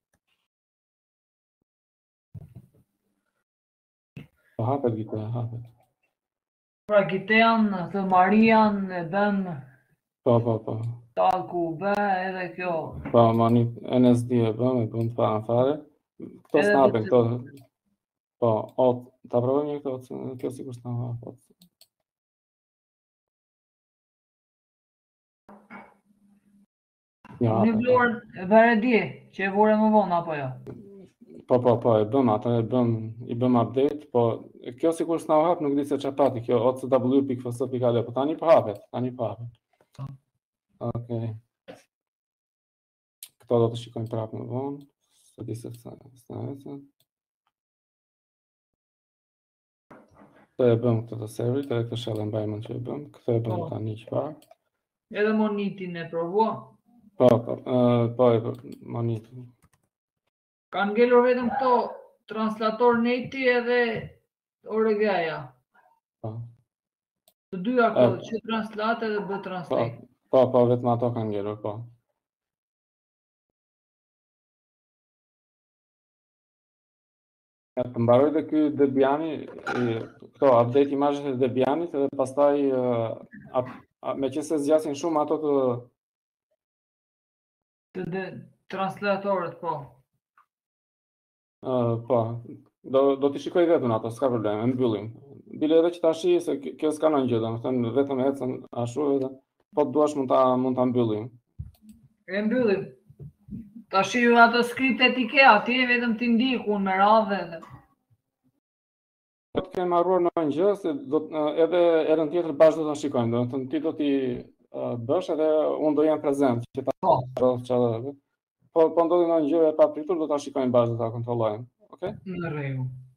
Po hapet GTA, hapet. Pra Gitean, të Marian e bëm. Po. Talku bë edhe kjo. Po, NSD e bëm të fare. Këto s'napen, këto. Po, ta provoj një këto, kjo sikur s'na hapet. Unë vlorën e bërë dje, që e vore më vonë, apo jo? Po, e bëm atë, i bëm update, po kjo sikur s'na hap, nuk di se çfarë pati, kjo ocw.fs.al, po tani po hapet. Okej. Këto do të shikojmë prapë më vonë, se di se s'na ecën. Këtë e bëm këtë të serverit, edhe këtë shell environment që e bëm, këtë e bëm tani çfarë. Edhe monitin e provua. Po, monitin. Kanë ngelur vetëm këto translator neti edhe Oregaja. Po. Të dyja këto, që translate dhe bë translate. Po, vetëm ato kanë ngelur, po. Të mbaroj dhe ky Debiani, këto update imazhet e Debianit edhe pastaj meqense zgjasin shumë ato të translatorët, po. Po, do t'i shikoj vetëm ato, s'ka problem, e mbyllim. Bile edhe që tashi se kjo s'ka ndonjë gjë, domethënë vetëm ecën ashtu edhe po duash mund ta mbyllim. E mbyllim. Tashi ato skriptet i ke atje vetëm t'i ndikun me radhë edhe. Po të kemi marruar në një gjë se edhe erën tjetër bashkë do ta shikojmë, domethënë ti do t'i bësh edhe unë do jam prezant që ta po ndodhi ndonjë gjë e papritur do ta shikojmë bashkë do ta kontrollojmë. Okej? Në rregull.